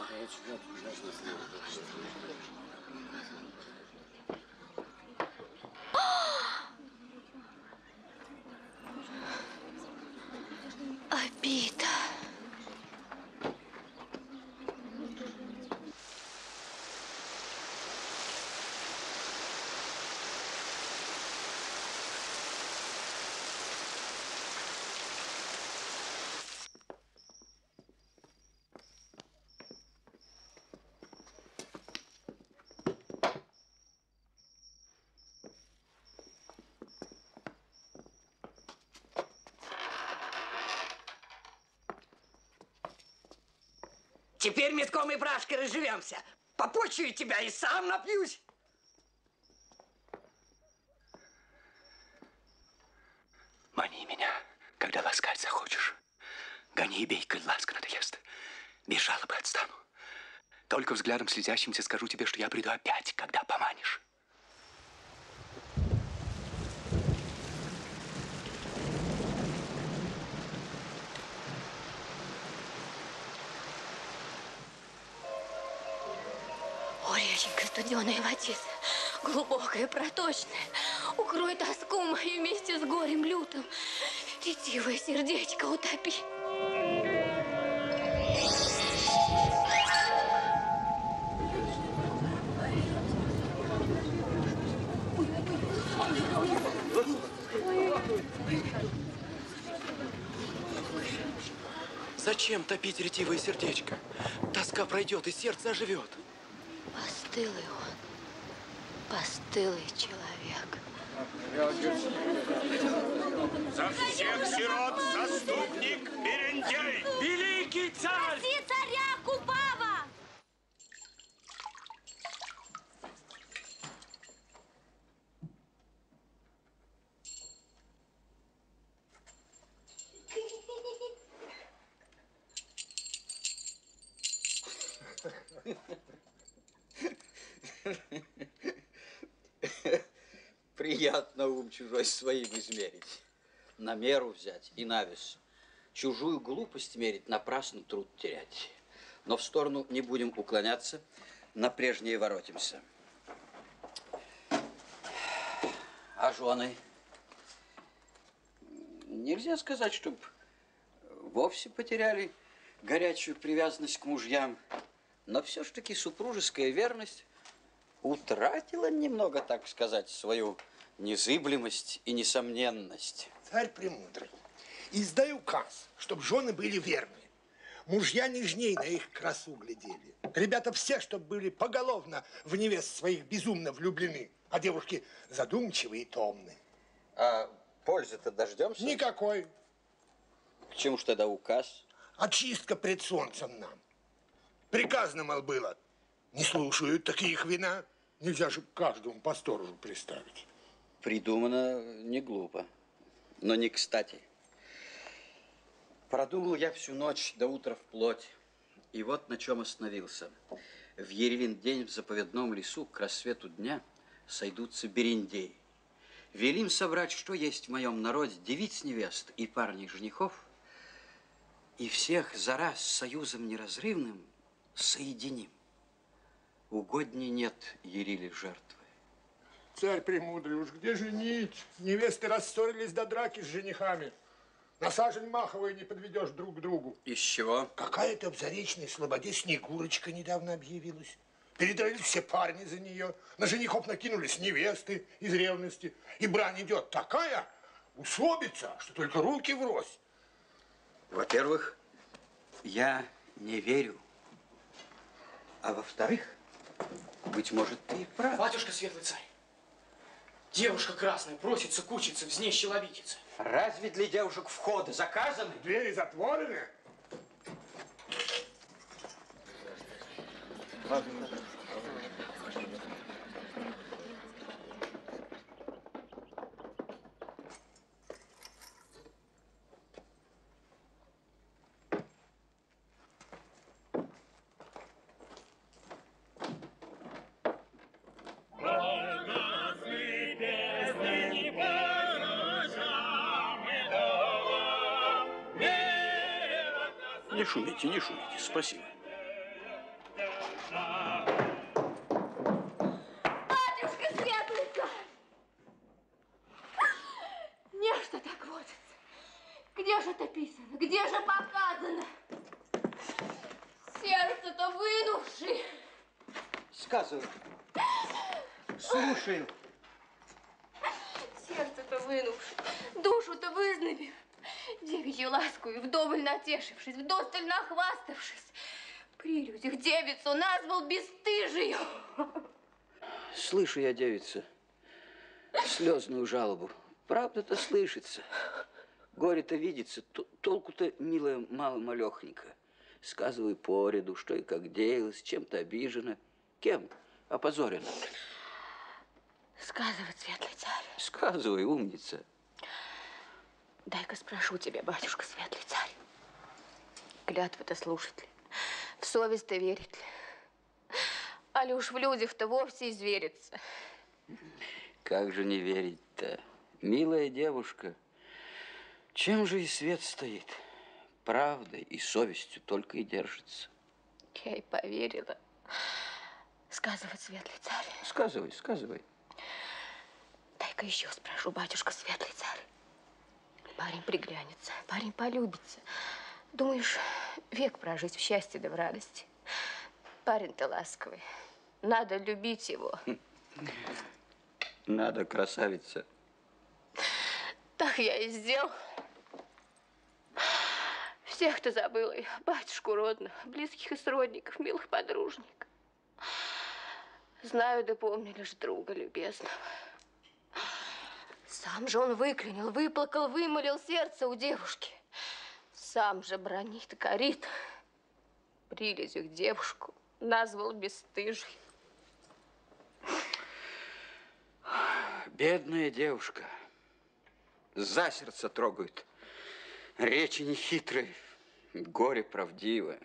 Обида. Теперь метком и брашкой разживемся. Попочую тебя и сам напьюсь. Мани меня, когда ласкать захочешь. Гони и бей, коль ласка надоест. Без жалобы отстану. Только взглядом слезящимся скажу тебе, что я приду опять, когда поманишь. О, реченька студеная водица, глубокая, проточная, укрой тоску мою вместе с горем лютым, ретивое сердечко утопи. Зачем топить ретивое сердечко? Тоска пройдет, и сердце оживет. Постылый он, постылый человек. За всех сирот заступник Берендей! Великий царь! Спаси царя Купава! Приятно ум чужой своим измерить, на меру взять и на вес. Чужую глупость мерить, напрасно труд терять. Но в сторону не будем уклоняться, на прежнее воротимся. А жены? Нельзя сказать, чтоб вовсе потеряли горячую привязанность к мужьям, но все ж таки супружеская верность утратила немного, так сказать, свою незыблемость и несомненность. Царь премудрый, издай указ, чтоб жены были верны. Мужья нежней на их красу глядели. Ребята все, чтоб были поголовно в невест своих безумно влюблены, а девушки задумчивые и томны. А пользы-то дождемся? Никакой. К чему ж тогда указ? Очистка пред солнцем нам. Приказано, мол, было. Не слушают таких вина. Нельзя же каждому по сторожу приставить. Придумано не глупо, но не кстати. Продумал я всю ночь до утра вплоть. И вот на чем остановился. В Еревин день в заповедном лесу к рассвету дня сойдутся берендеи. Велим собрать, что есть в моем народе, девиц невест и парней женихов, и всех за раз союзом неразрывным соединим. Угодней нет Ериле жертвы. Царь премудрый, уж где женить? Невесты рассорились до драки с женихами. На сажень маховой не подведешь друг к другу. Из чего? Какая-то в Заречной слободе Снегурочка недавно объявилась. Передрались все парни за нее. На женихов накинулись невесты из ревности. И брань идет такая, усобица, что только руки врозь. Во-первых, я не верю. А во-вторых, быть может, ты и прав. Батюшка Светлый Царь, девушка красная просится кучиться в знеще ловитицы. Разве для девушек входы заказаны? Двери затворены. Не шумите, спасибо. Батюшка Светлый Царь! Нечто так водится. Где же это писано? Где же показано? Сердце-то вынувши. Сказывай. Слушаю. Сердце-то вынувши, душу-то вызнобив. Девичью ласкую, вдоволь натешившись, вдосталь нахваставшись, при людях девицу назвал бесстыжию. Слышу я, девица, слезную жалобу. Правда-то слышится. Горе-то видится, толку-то, милая, мало-малехонько. Сказывай по ряду, что и как деялось, чем-то обижена, кем опозорена. Сказывай, Светлый Царь. Сказывай, умница. Дай-ка спрошу тебя, батюшка светлый царь. Клятвы-то слушать ли? В совесть-то верить ли? Али уж в людях-то вовсе изверится? Как же не верить-то? Милая девушка, чем же и свет стоит? Правдой и совестью только и держится. Я и поверила. Сказывай, светлый царь. Сказывай, сказывай. Дай-ка еще спрошу, батюшка светлый царь. Парень приглянется, парень полюбится. Думаешь, век прожить в счастье да в радости? Парень-то ласковый. Надо любить его. Надо, красавица. Так я и сделал. Всех-то забыла я, батюшку родных, близких и сродников, милых подружников. Знаю да помню лишь друга любезного. Сам же он выклинил, выплакал, вымолил сердце у девушки. Сам же бранит, корит. Прилезях девушку назвал бесстыжей. Бедная девушка. За сердце трогают. Речи нехитрые, горе правдивое.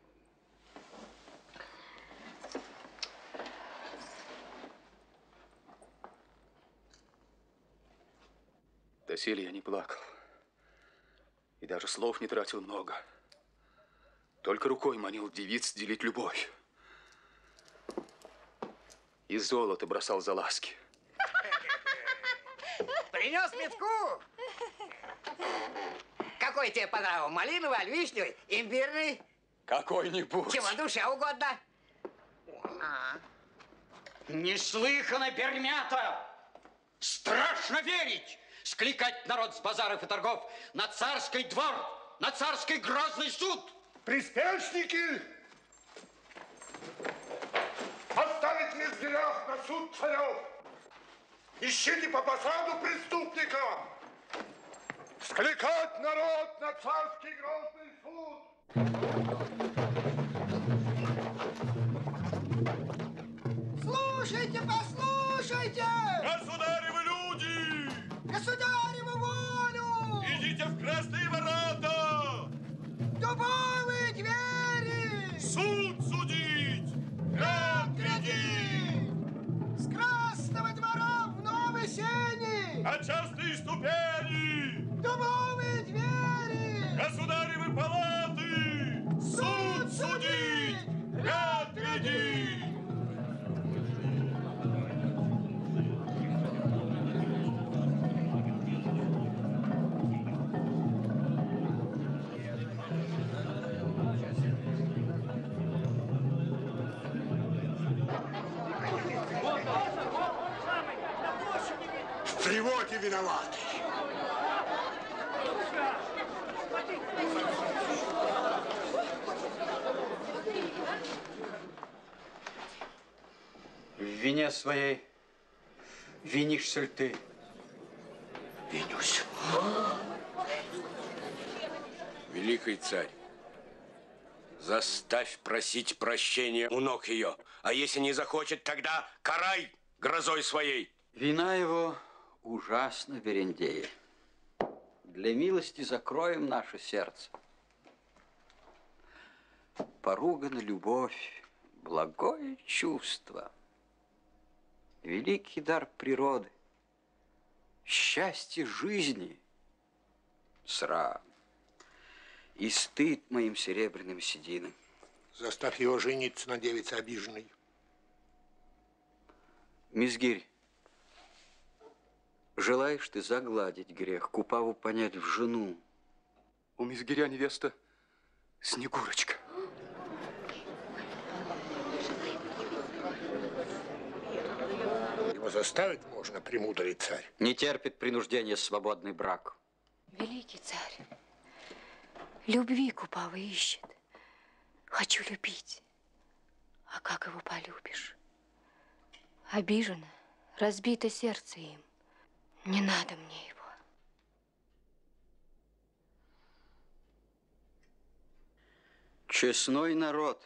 Доселе я не плакал. И даже слов не тратил много. Только рукой манил девиц делить любовь. И золото бросал за ласки. Принес метку. Какой тебе по нраву? Малиновый, аль вишневый, имбирный? Какой-нибудь. Чего душе угодно. Неслыханно, Бермята! Страшно верить! Скликать народ с базаров и торгов на царский двор, на царский грозный суд! Приспешники! Оставить в дверях на суд царев! Ищите по посаду преступника! Скликать народ на царский грозный суд! Слушайте, послушайте! Государевы люди! Государеву волю! Идите в красные ворота! Дубовые двери! Суд судить! Ряд гряди! С красного двора в новой сени! А частые ступени! Дубовые двери! Государевы палаты! Суд судить! Ряд гряди! В тревоге виноваты. В вине своей винишься ли ты? Винюсь. Великий царь, заставь просить прощения у ног ее. А если не захочет, тогда карай грозой своей. Вина его ужасна, Берендея. Для милости закроем наше сердце. Поругана любовь, благое чувство, великий дар природы, счастье жизни, срам и стыд моим серебряным сединам. Заставь его жениться на девице обиженной. Мизгирь, желаешь ты загладить грех, Купаву понять в жену? У Мизгиря невеста Снегурочка. Его заставить можно, премудрый царь. Не терпит принуждения свободный брак. Великий царь, любви Купава ищет. Хочу любить. А как его полюбишь? Обижено, разбито сердце им. Не надо мне его. Честной народ,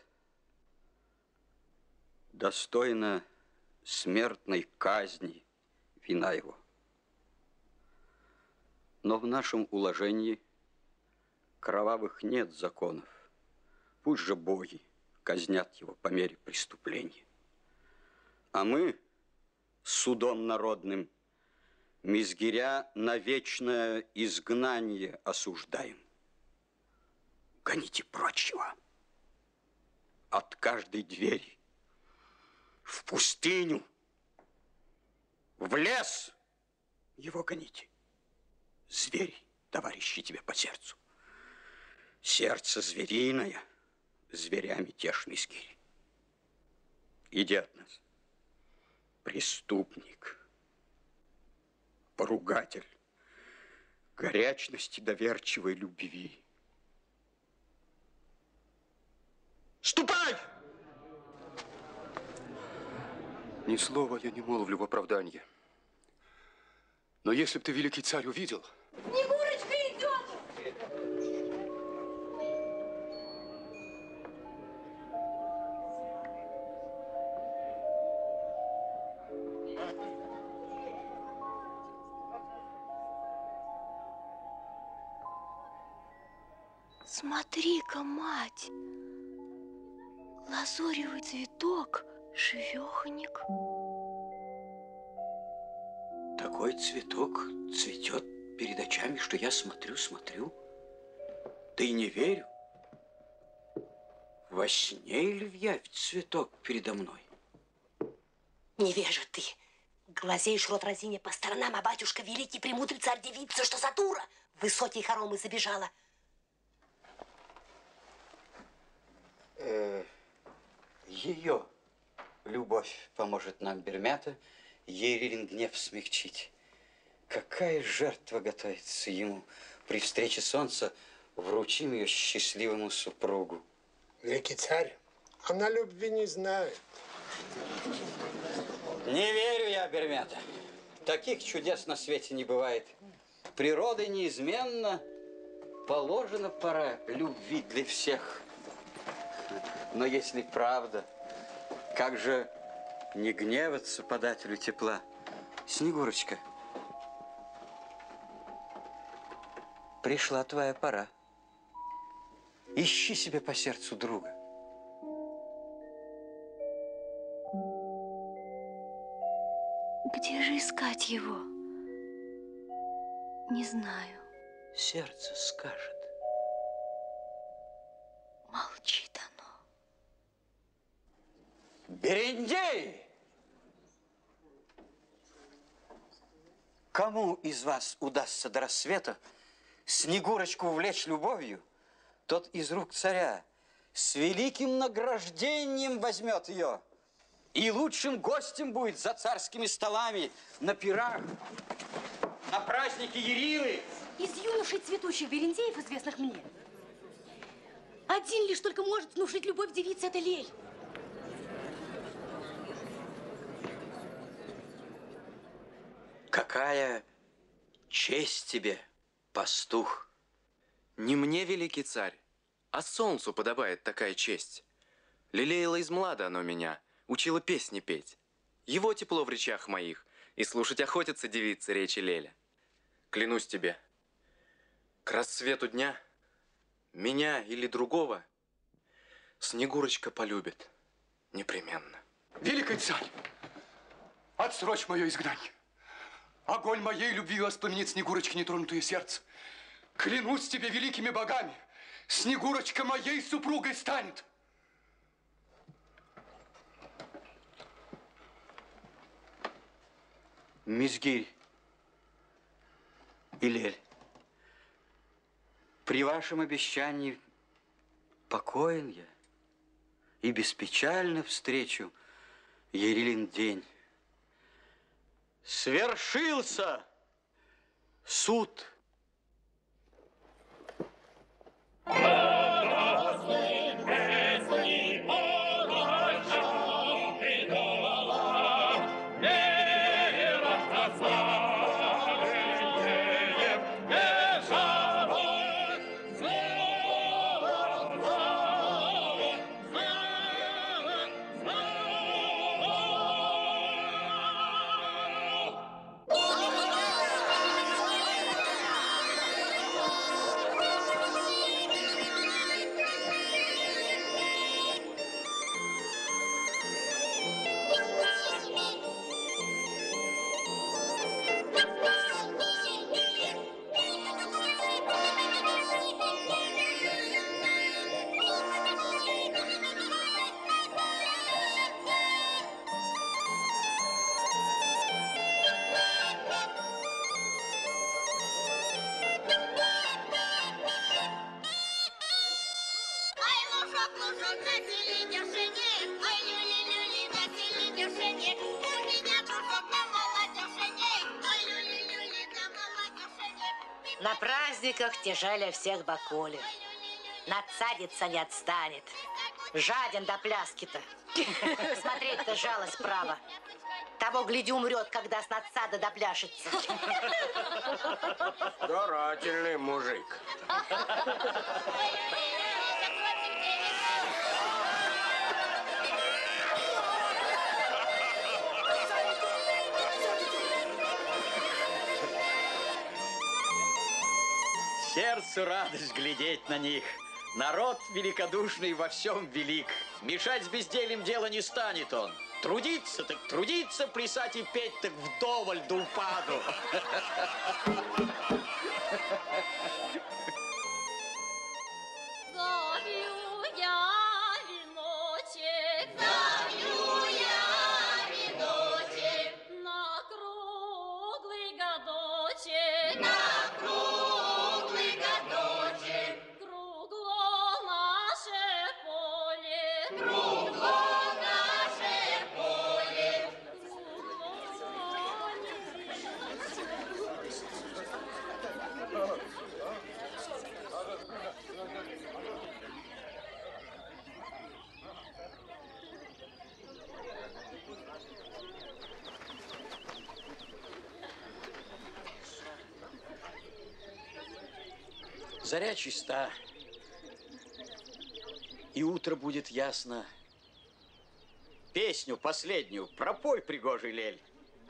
достойно смертной казни вина его. Но в нашем уложении кровавых нет законов. Пусть же боги казнят его по мере преступления. А мы судом народным мизгиря на вечное изгнание осуждаем. Гоните прочь его от каждой двери, в пустыню, в лес его гоните. Звери, товарищи, тебе по сердцу. Сердце звериное, зверями тешь, мизгирь. Иди от нас, преступник, поругатель горячности доверчивой любви. Ступай! Ни слова я не молвлю в оправдании. Но если б ты, великий царь, увидел... Снегурочка идет! Смотри-ка, мать, лазоревый цветок, живеханик. Такой цветок цветет перед очами, что я смотрю, да и не верю. Во сне или в явь цветок передо мной? Невежа ты. Глазеешь рот разиня по сторонам, а батюшка великий премудрый царь девица, что за дура в высокие хоромы забежала. Ее любовь поможет нам, Бермята, Ерилин гнев смягчить. Какая жертва готовится ему при встрече солнца, вручим ее счастливому супругу. Великий царь, она любви не знает. Не верю я, Бермята. Таких чудес на свете не бывает. Природой неизменно положена пора любви для всех. Но если правда, как же не гневаться подателю тепла? Снегурочка, пришла твоя пора. Ищи себе по сердцу друга. Где же искать его? Не знаю. Сердце скажет. Молчит оно. Берендей! Кому из вас удастся до рассвета Снегурочку увлечь любовью, тот из рук царя с великим награждением возьмет ее. И лучшим гостем будет за царскими столами, на пирах, на празднике Ярилы. Из юношей цветущих берендеев, известных мне, один лишь только может внушить любовь девице, это Лель. Какая честь тебе, пастух. Не мне, великий царь, а солнцу подобает такая честь. Лелеяло измлада оно меня, учила песни петь. Его тепло в речах моих, и слушать охотятся девицы речи Леля. Клянусь тебе, к рассвету дня меня или другого Снегурочка полюбит непременно. Великий царь, отсрочь мое изгнание. Огонь моей любви воспламенит Снегурочки нетронутое сердце. Клянусь тебе великими богами, Снегурочка моей супругой станет. Мизгирь и Лель, при вашем обещании покоен я и беспечально встречу Ярилин день. Свершился суд. дружок, насели дешенек. Ой, люли-люли, насели дешенек. У меня дружок на молодеженек. Ой, люли-люли, на молодеженек. На праздниках тяжелее всех Бакулин. Надсадится не отстанет. Жаден до пляски-то. Смотреть-то жалость право. Того, гляди, умрет, когда с надсада допляшется. Старательный мужик. Сердцу радость глядеть на них. Народ великодушный во всем велик. Мешать с бездельем дело не станет он. Трудиться так трудиться, плясать и петь так вдоволь до упаду. Завью я веночек, завью я веночек на круглый годочек, на круглый годочек. Кругло наше поле, кругло наше поле, Заря чиста, и утро будет ясно. Песню последнюю пропой, пригожий лель.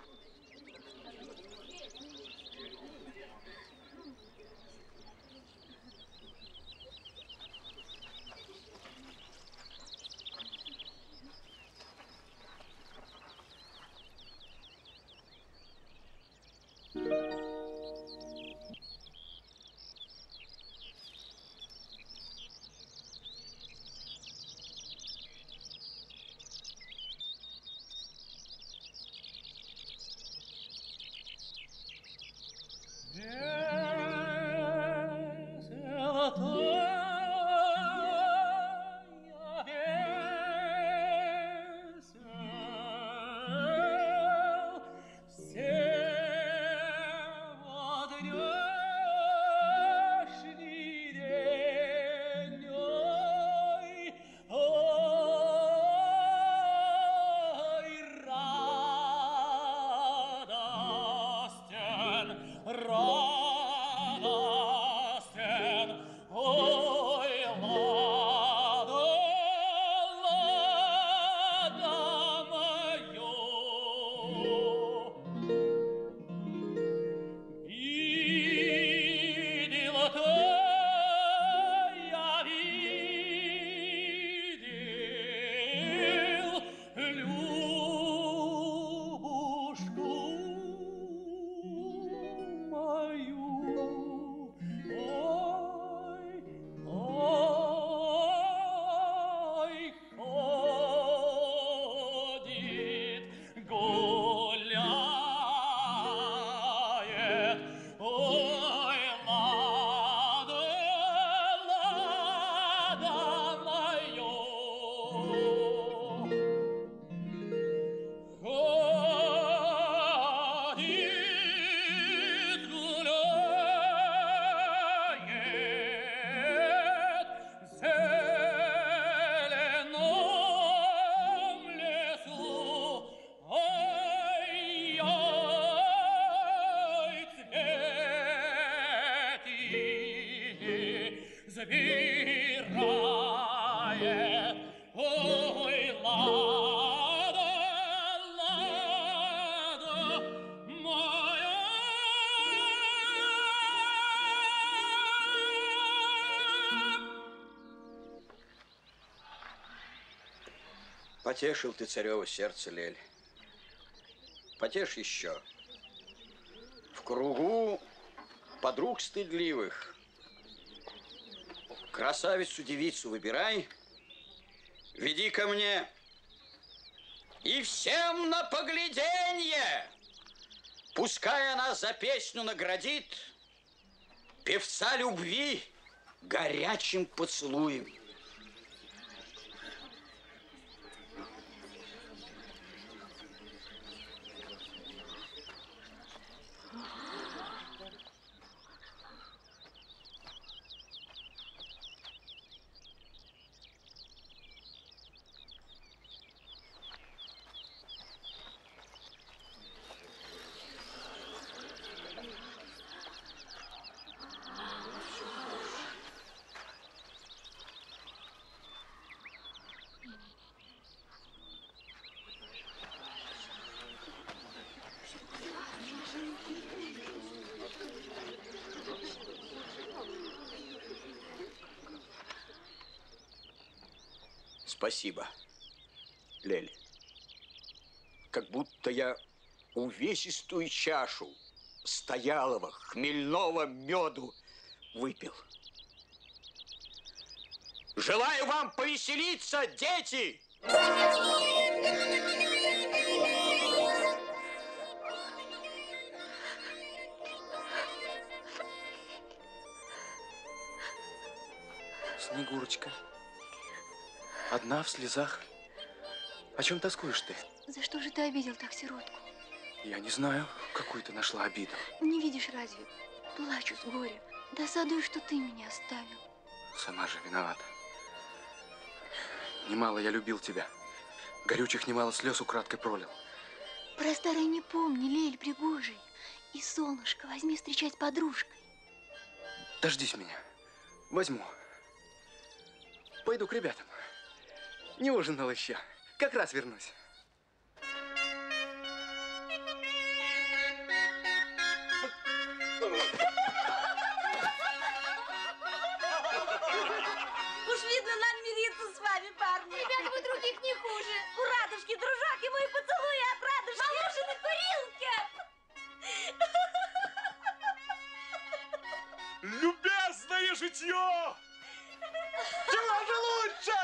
Потешил ты царево сердце, лель. Потешь еще. В кругу подруг стыдливых. Красавицу-девицу выбирай, веди ко мне. И всем на погляденье, пускай она за песню наградит певца любви горячим поцелуем. Спасибо, Лель. Как будто я увесистую чашу стоялого хмельного меду выпил. Желаю вам повеселиться, дети! Снегурочка, одна в слезах. О чем тоскуешь ты? За что же ты обидел так сиротку? Я не знаю, какую ты нашла обиду. Не видишь разве? Плачу с горя. Досадую, что ты меня оставил. Сама же виновата. Немало я любил тебя. Горючих немало слез украдкой пролил. Про старое не помни, Лель пригожий. И солнышко возьми встречать с подружкой. Дождись меня. Возьму. Пойду к ребятам. Не ужинал еще. Как раз вернусь. Уж видно, нам мириться с вами, парни. Ребята, вы других не хуже. У Радушки, дружок, ему и поцелуй от Радушки. Малушины курилки. Любезное житье! Чего же лучше?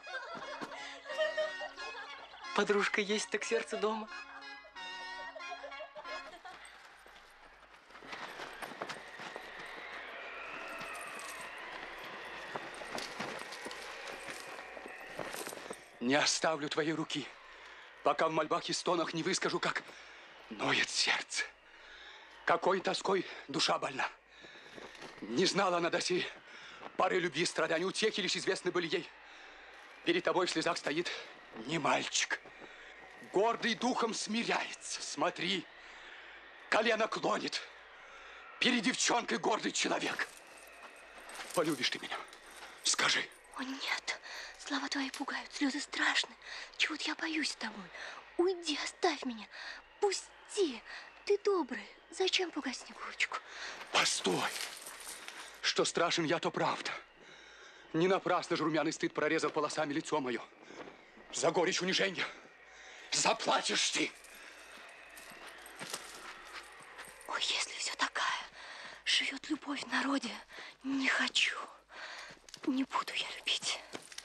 Подружка есть, так сердце дома. Не оставлю твоей руки, пока в мольбах и стонах не выскажу, как ноет сердце. Какой тоской душа больна. Не знала она до сей поры любви и страданий, утехи лишь известны были ей. Перед тобой в слезах стоит не мальчик. Гордый духом смиряется. Смотри, колено клонит. Перед девчонкой гордый человек. Полюбишь ты меня? Скажи. О, нет. Слова твои пугают, слезы страшны. Чего-то я боюсь с тобой. Уйди, оставь меня. Пусти. Ты добрый. Зачем пугать Снегурочку? Постой. Что страшен я, то правда. Не напрасно же румяный стыд прорезал полосами лицо мое. За горечь унижения заплатишь ты. Ой, если все такая, живет любовь в народе, не хочу. Не буду я любить.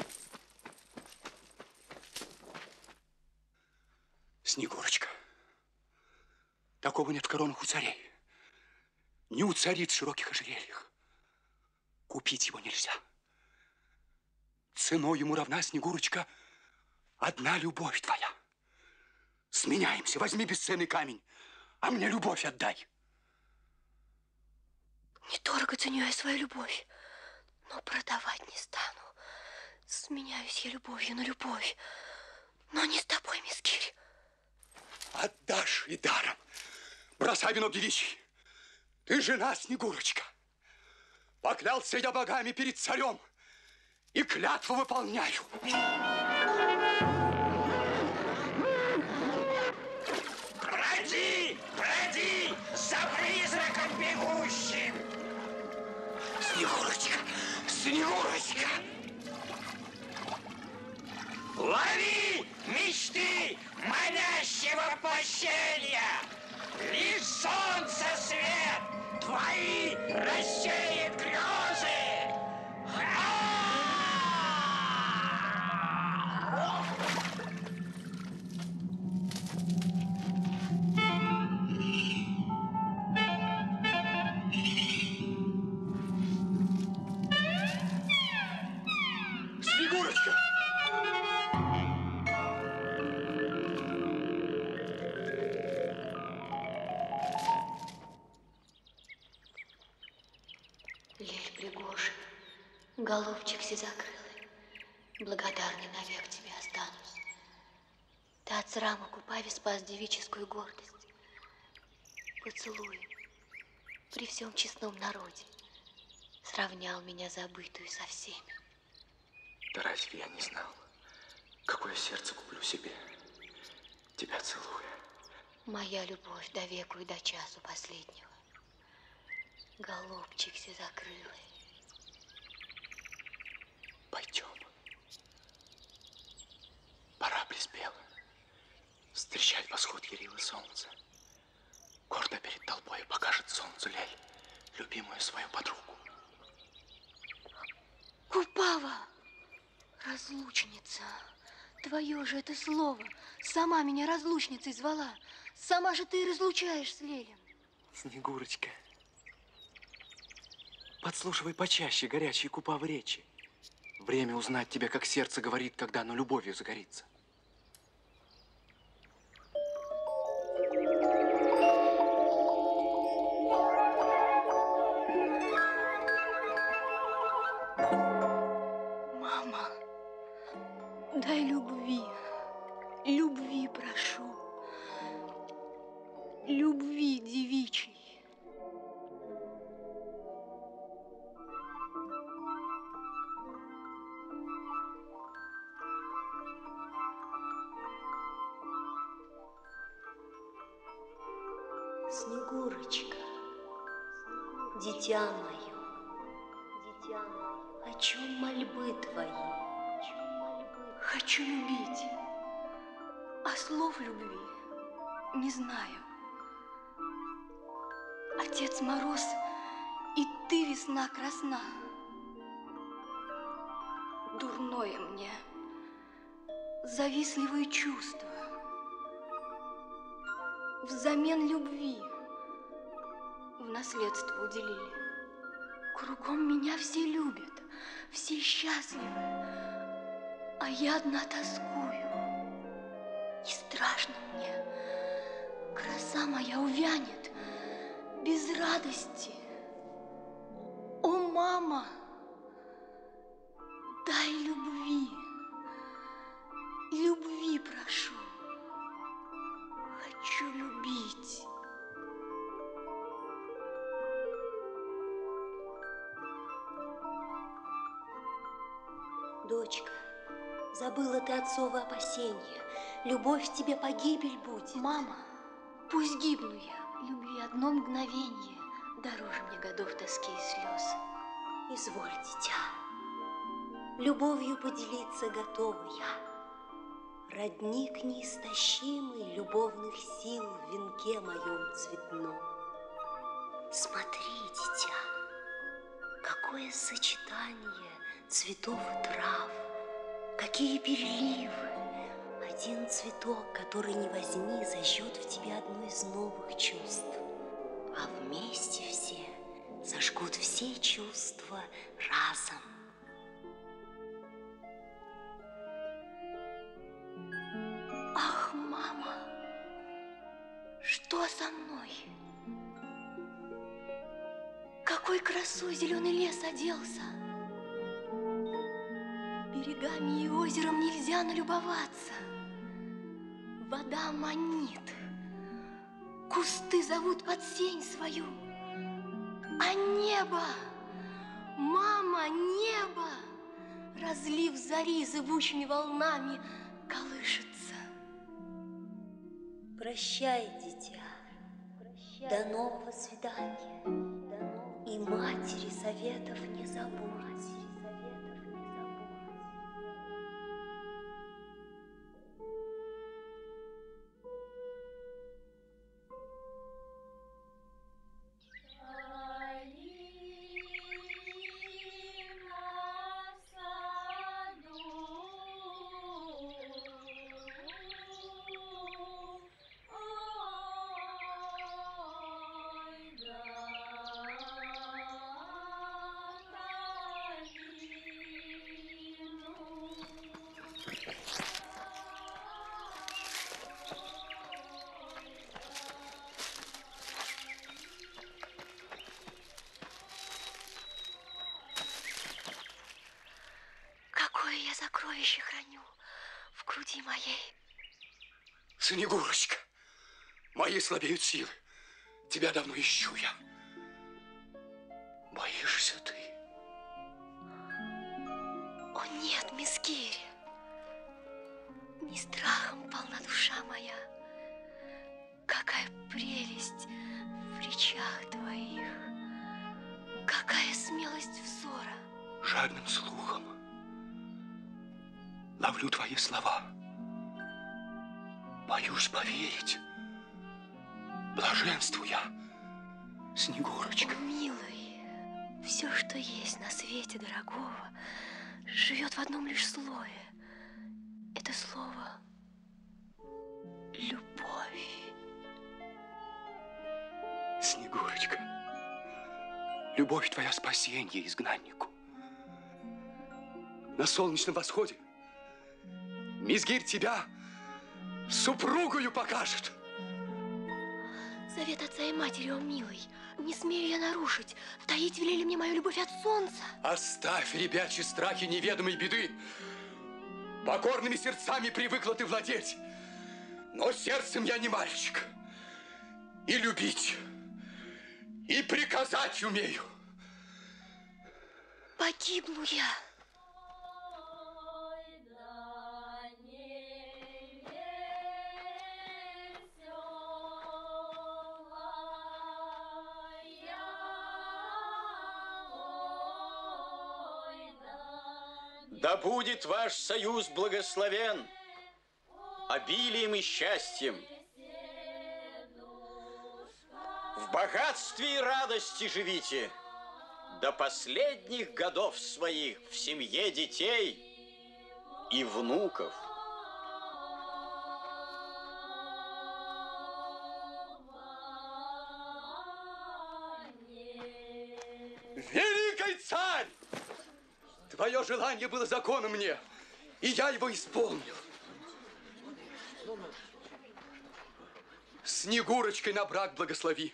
Снегурочка, такого нет в коронах у царей. Не у цариц в широких ожерельях. Купить его нельзя. Ценой ему равна, Снегурочка, одна любовь твоя. Сменяемся, возьми бесценный камень, а мне любовь отдай. Недорого ценю я свою любовь, но продавать не стану. Сменяюсь я любовью на любовь, но не с тобой, мискирь. Отдашь и даром. Бросай венок девичий. Ты жена, Снегурочка. Поклялся я богами перед царем и клятву выполняю. Броди, броди за призраком бегущим. Снегурочка, Снегурочка. Лови мечты манящего воплощения. Лишь солнце свет твои рассеет грезы. Снегурочка! Лель Пригожин, голубчик сизокрылый, благодарный навек тебе останусь. Ты от срама Купави спас девическую гордость. Поцелуй при всем честном народе сравнял меня забытую со всеми. Да разве я не знал, какое сердце куплю себе, тебя целуя? Моя любовь до веку и до часу последнего. Голубчик сизокрылый. Пойдем. спел. Встречает восход Ярилы солнца. Гордо перед толпой покажет солнцу Лель любимую свою подругу. Купава, разлучница, твое же это слово. Сама меня разлучницей звала. Сама же ты и разлучаешь с Лелем. Снегурочка, подслушивай почаще горячие Купавы речи. Время узнать тебя, как сердце говорит, когда оно любовью загорится. Мама, дай любви, любви прошу, любви девичьей. Снегурочка, дитя мое, о чем мольбы твои? Хочу любить, а слов любви не знаю. Отец Мороз, и ты, весна красна. Дурное мне, завистливые чувства. Взамен любви в наследство уделили. Кругом меня все любят, все счастливы, а я одна тоскую. И страшно мне, краса моя увянет без радости. О, мама, дай любви, любви прошу. Хочу любить. Дочка, забыла ты отцово опасения. Любовь в тебе погибель будет. Мама, пусть гибну я, любви одно мгновение дороже мне годов тоски и слез. Изволь, дитя, любовью поделиться готова я. Родник неистощимый любовных сил в венке моем цветном. Смотри, дитя, какое сочетание цветов и трав, какие переливы. Один цветок, который не возьми, зажжет в тебе одно из новых чувств. А вместе все зажгут все чувства разом. Ах, мама, что со мной? Какой красой зеленый лес оделся. Берегами и озером нельзя налюбоваться. Вода манит, кусты зовут под сень свою. А небо, мама, небо, разлив зари зыбучими волнами, колышется. Прощай, дитя, до нового свидания. И матери советов не забудь. Сокровище храню в груди моей. Снегурочка, мои слабеют силы. Тебя давно ищу я. Боишься ты? О, нет, мисс Кири. Не страхом полна душа моя. Какая прелесть в речах твоих. Какая смелость взора. Жадным слухом ловлю твои слова. Боюсь поверить. Блаженствую я, Снегурочка. О, милый, все, что есть на свете дорогого, живет в одном лишь слове. Это слово любовь. Снегурочка, любовь твоя спасение изгнаннику. На солнечном восходе Мизгирь тебя супругою покажет. Завет отца и матери, о милый, не смею я нарушить. Таить велели мне мою любовь от солнца. Оставь ребячьи страхи неведомой беды. Покорными сердцами привыкла ты владеть. Но сердцем я не мальчик. И любить, и приказать умею. Погибну я. Да будет ваш союз благословен обилием и счастьем, в богатстве и радости живите до последних годов своих в семье детей и внуков. Великий царь! Твое желание было законом мне, и я его исполнил. Снегурочкой на брак благослови.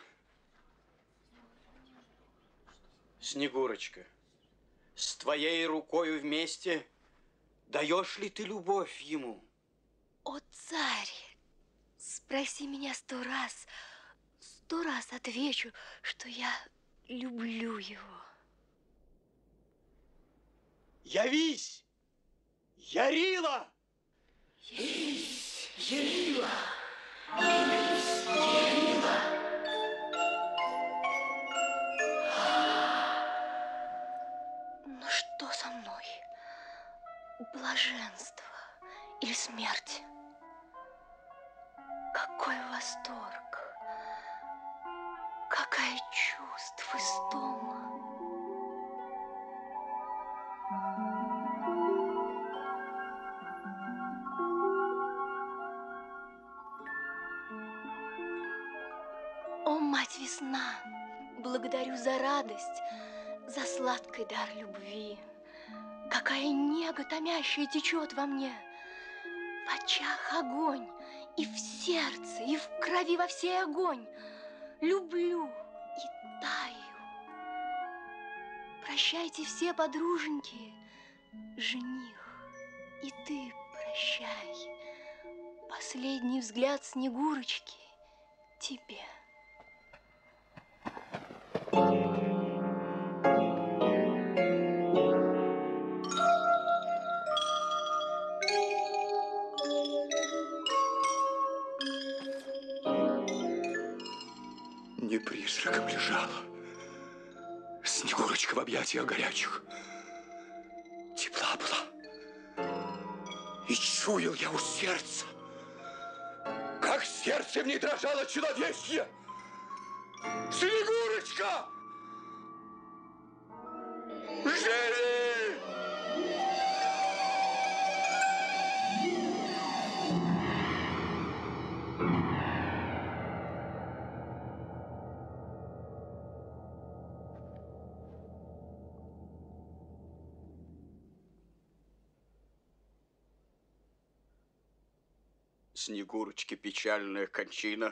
Снегурочка, с твоей рукою вместе даешь ли ты любовь ему? О, царь, спроси меня 100 раз отвечу, что я люблю его. Явись, Ярила! Явись, Ярила! Явись, Ярила! Ну что со мной? Блаженство или смерть? Какой восторг! Какая чувств истома! О, мать весна, благодарю за радость, за сладкий дар любви. Какая нега томящая течет во мне. В очах огонь, и в сердце, и в крови во всей огонь. Люблю и таю. Прощайте все, подруженьки, жених, и ты прощай. Последний взгляд Снегурочки тебе. Не призраком лежала Снегурочка в объятиях горячих. Тепла была. И чуял я у сердца, как сердце в ней дрожало человечье. Снегурочка! Живи! Снегурочки печальная кончина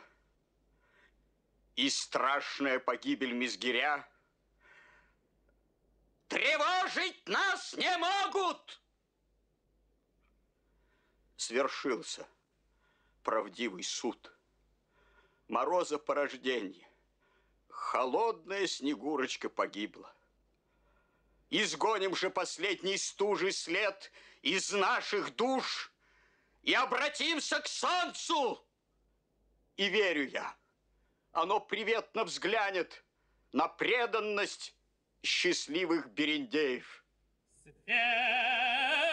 и страшная погибель Мизгиря тревожить нас не могут. Свершился правдивый суд. Мороза порожденье. Холодная Снегурочка погибла. Изгоним же последний стужий след из наших душ и обратимся к солнцу. И верю я, оно приветно взглянет на преданность счастливых берендеев. Свет!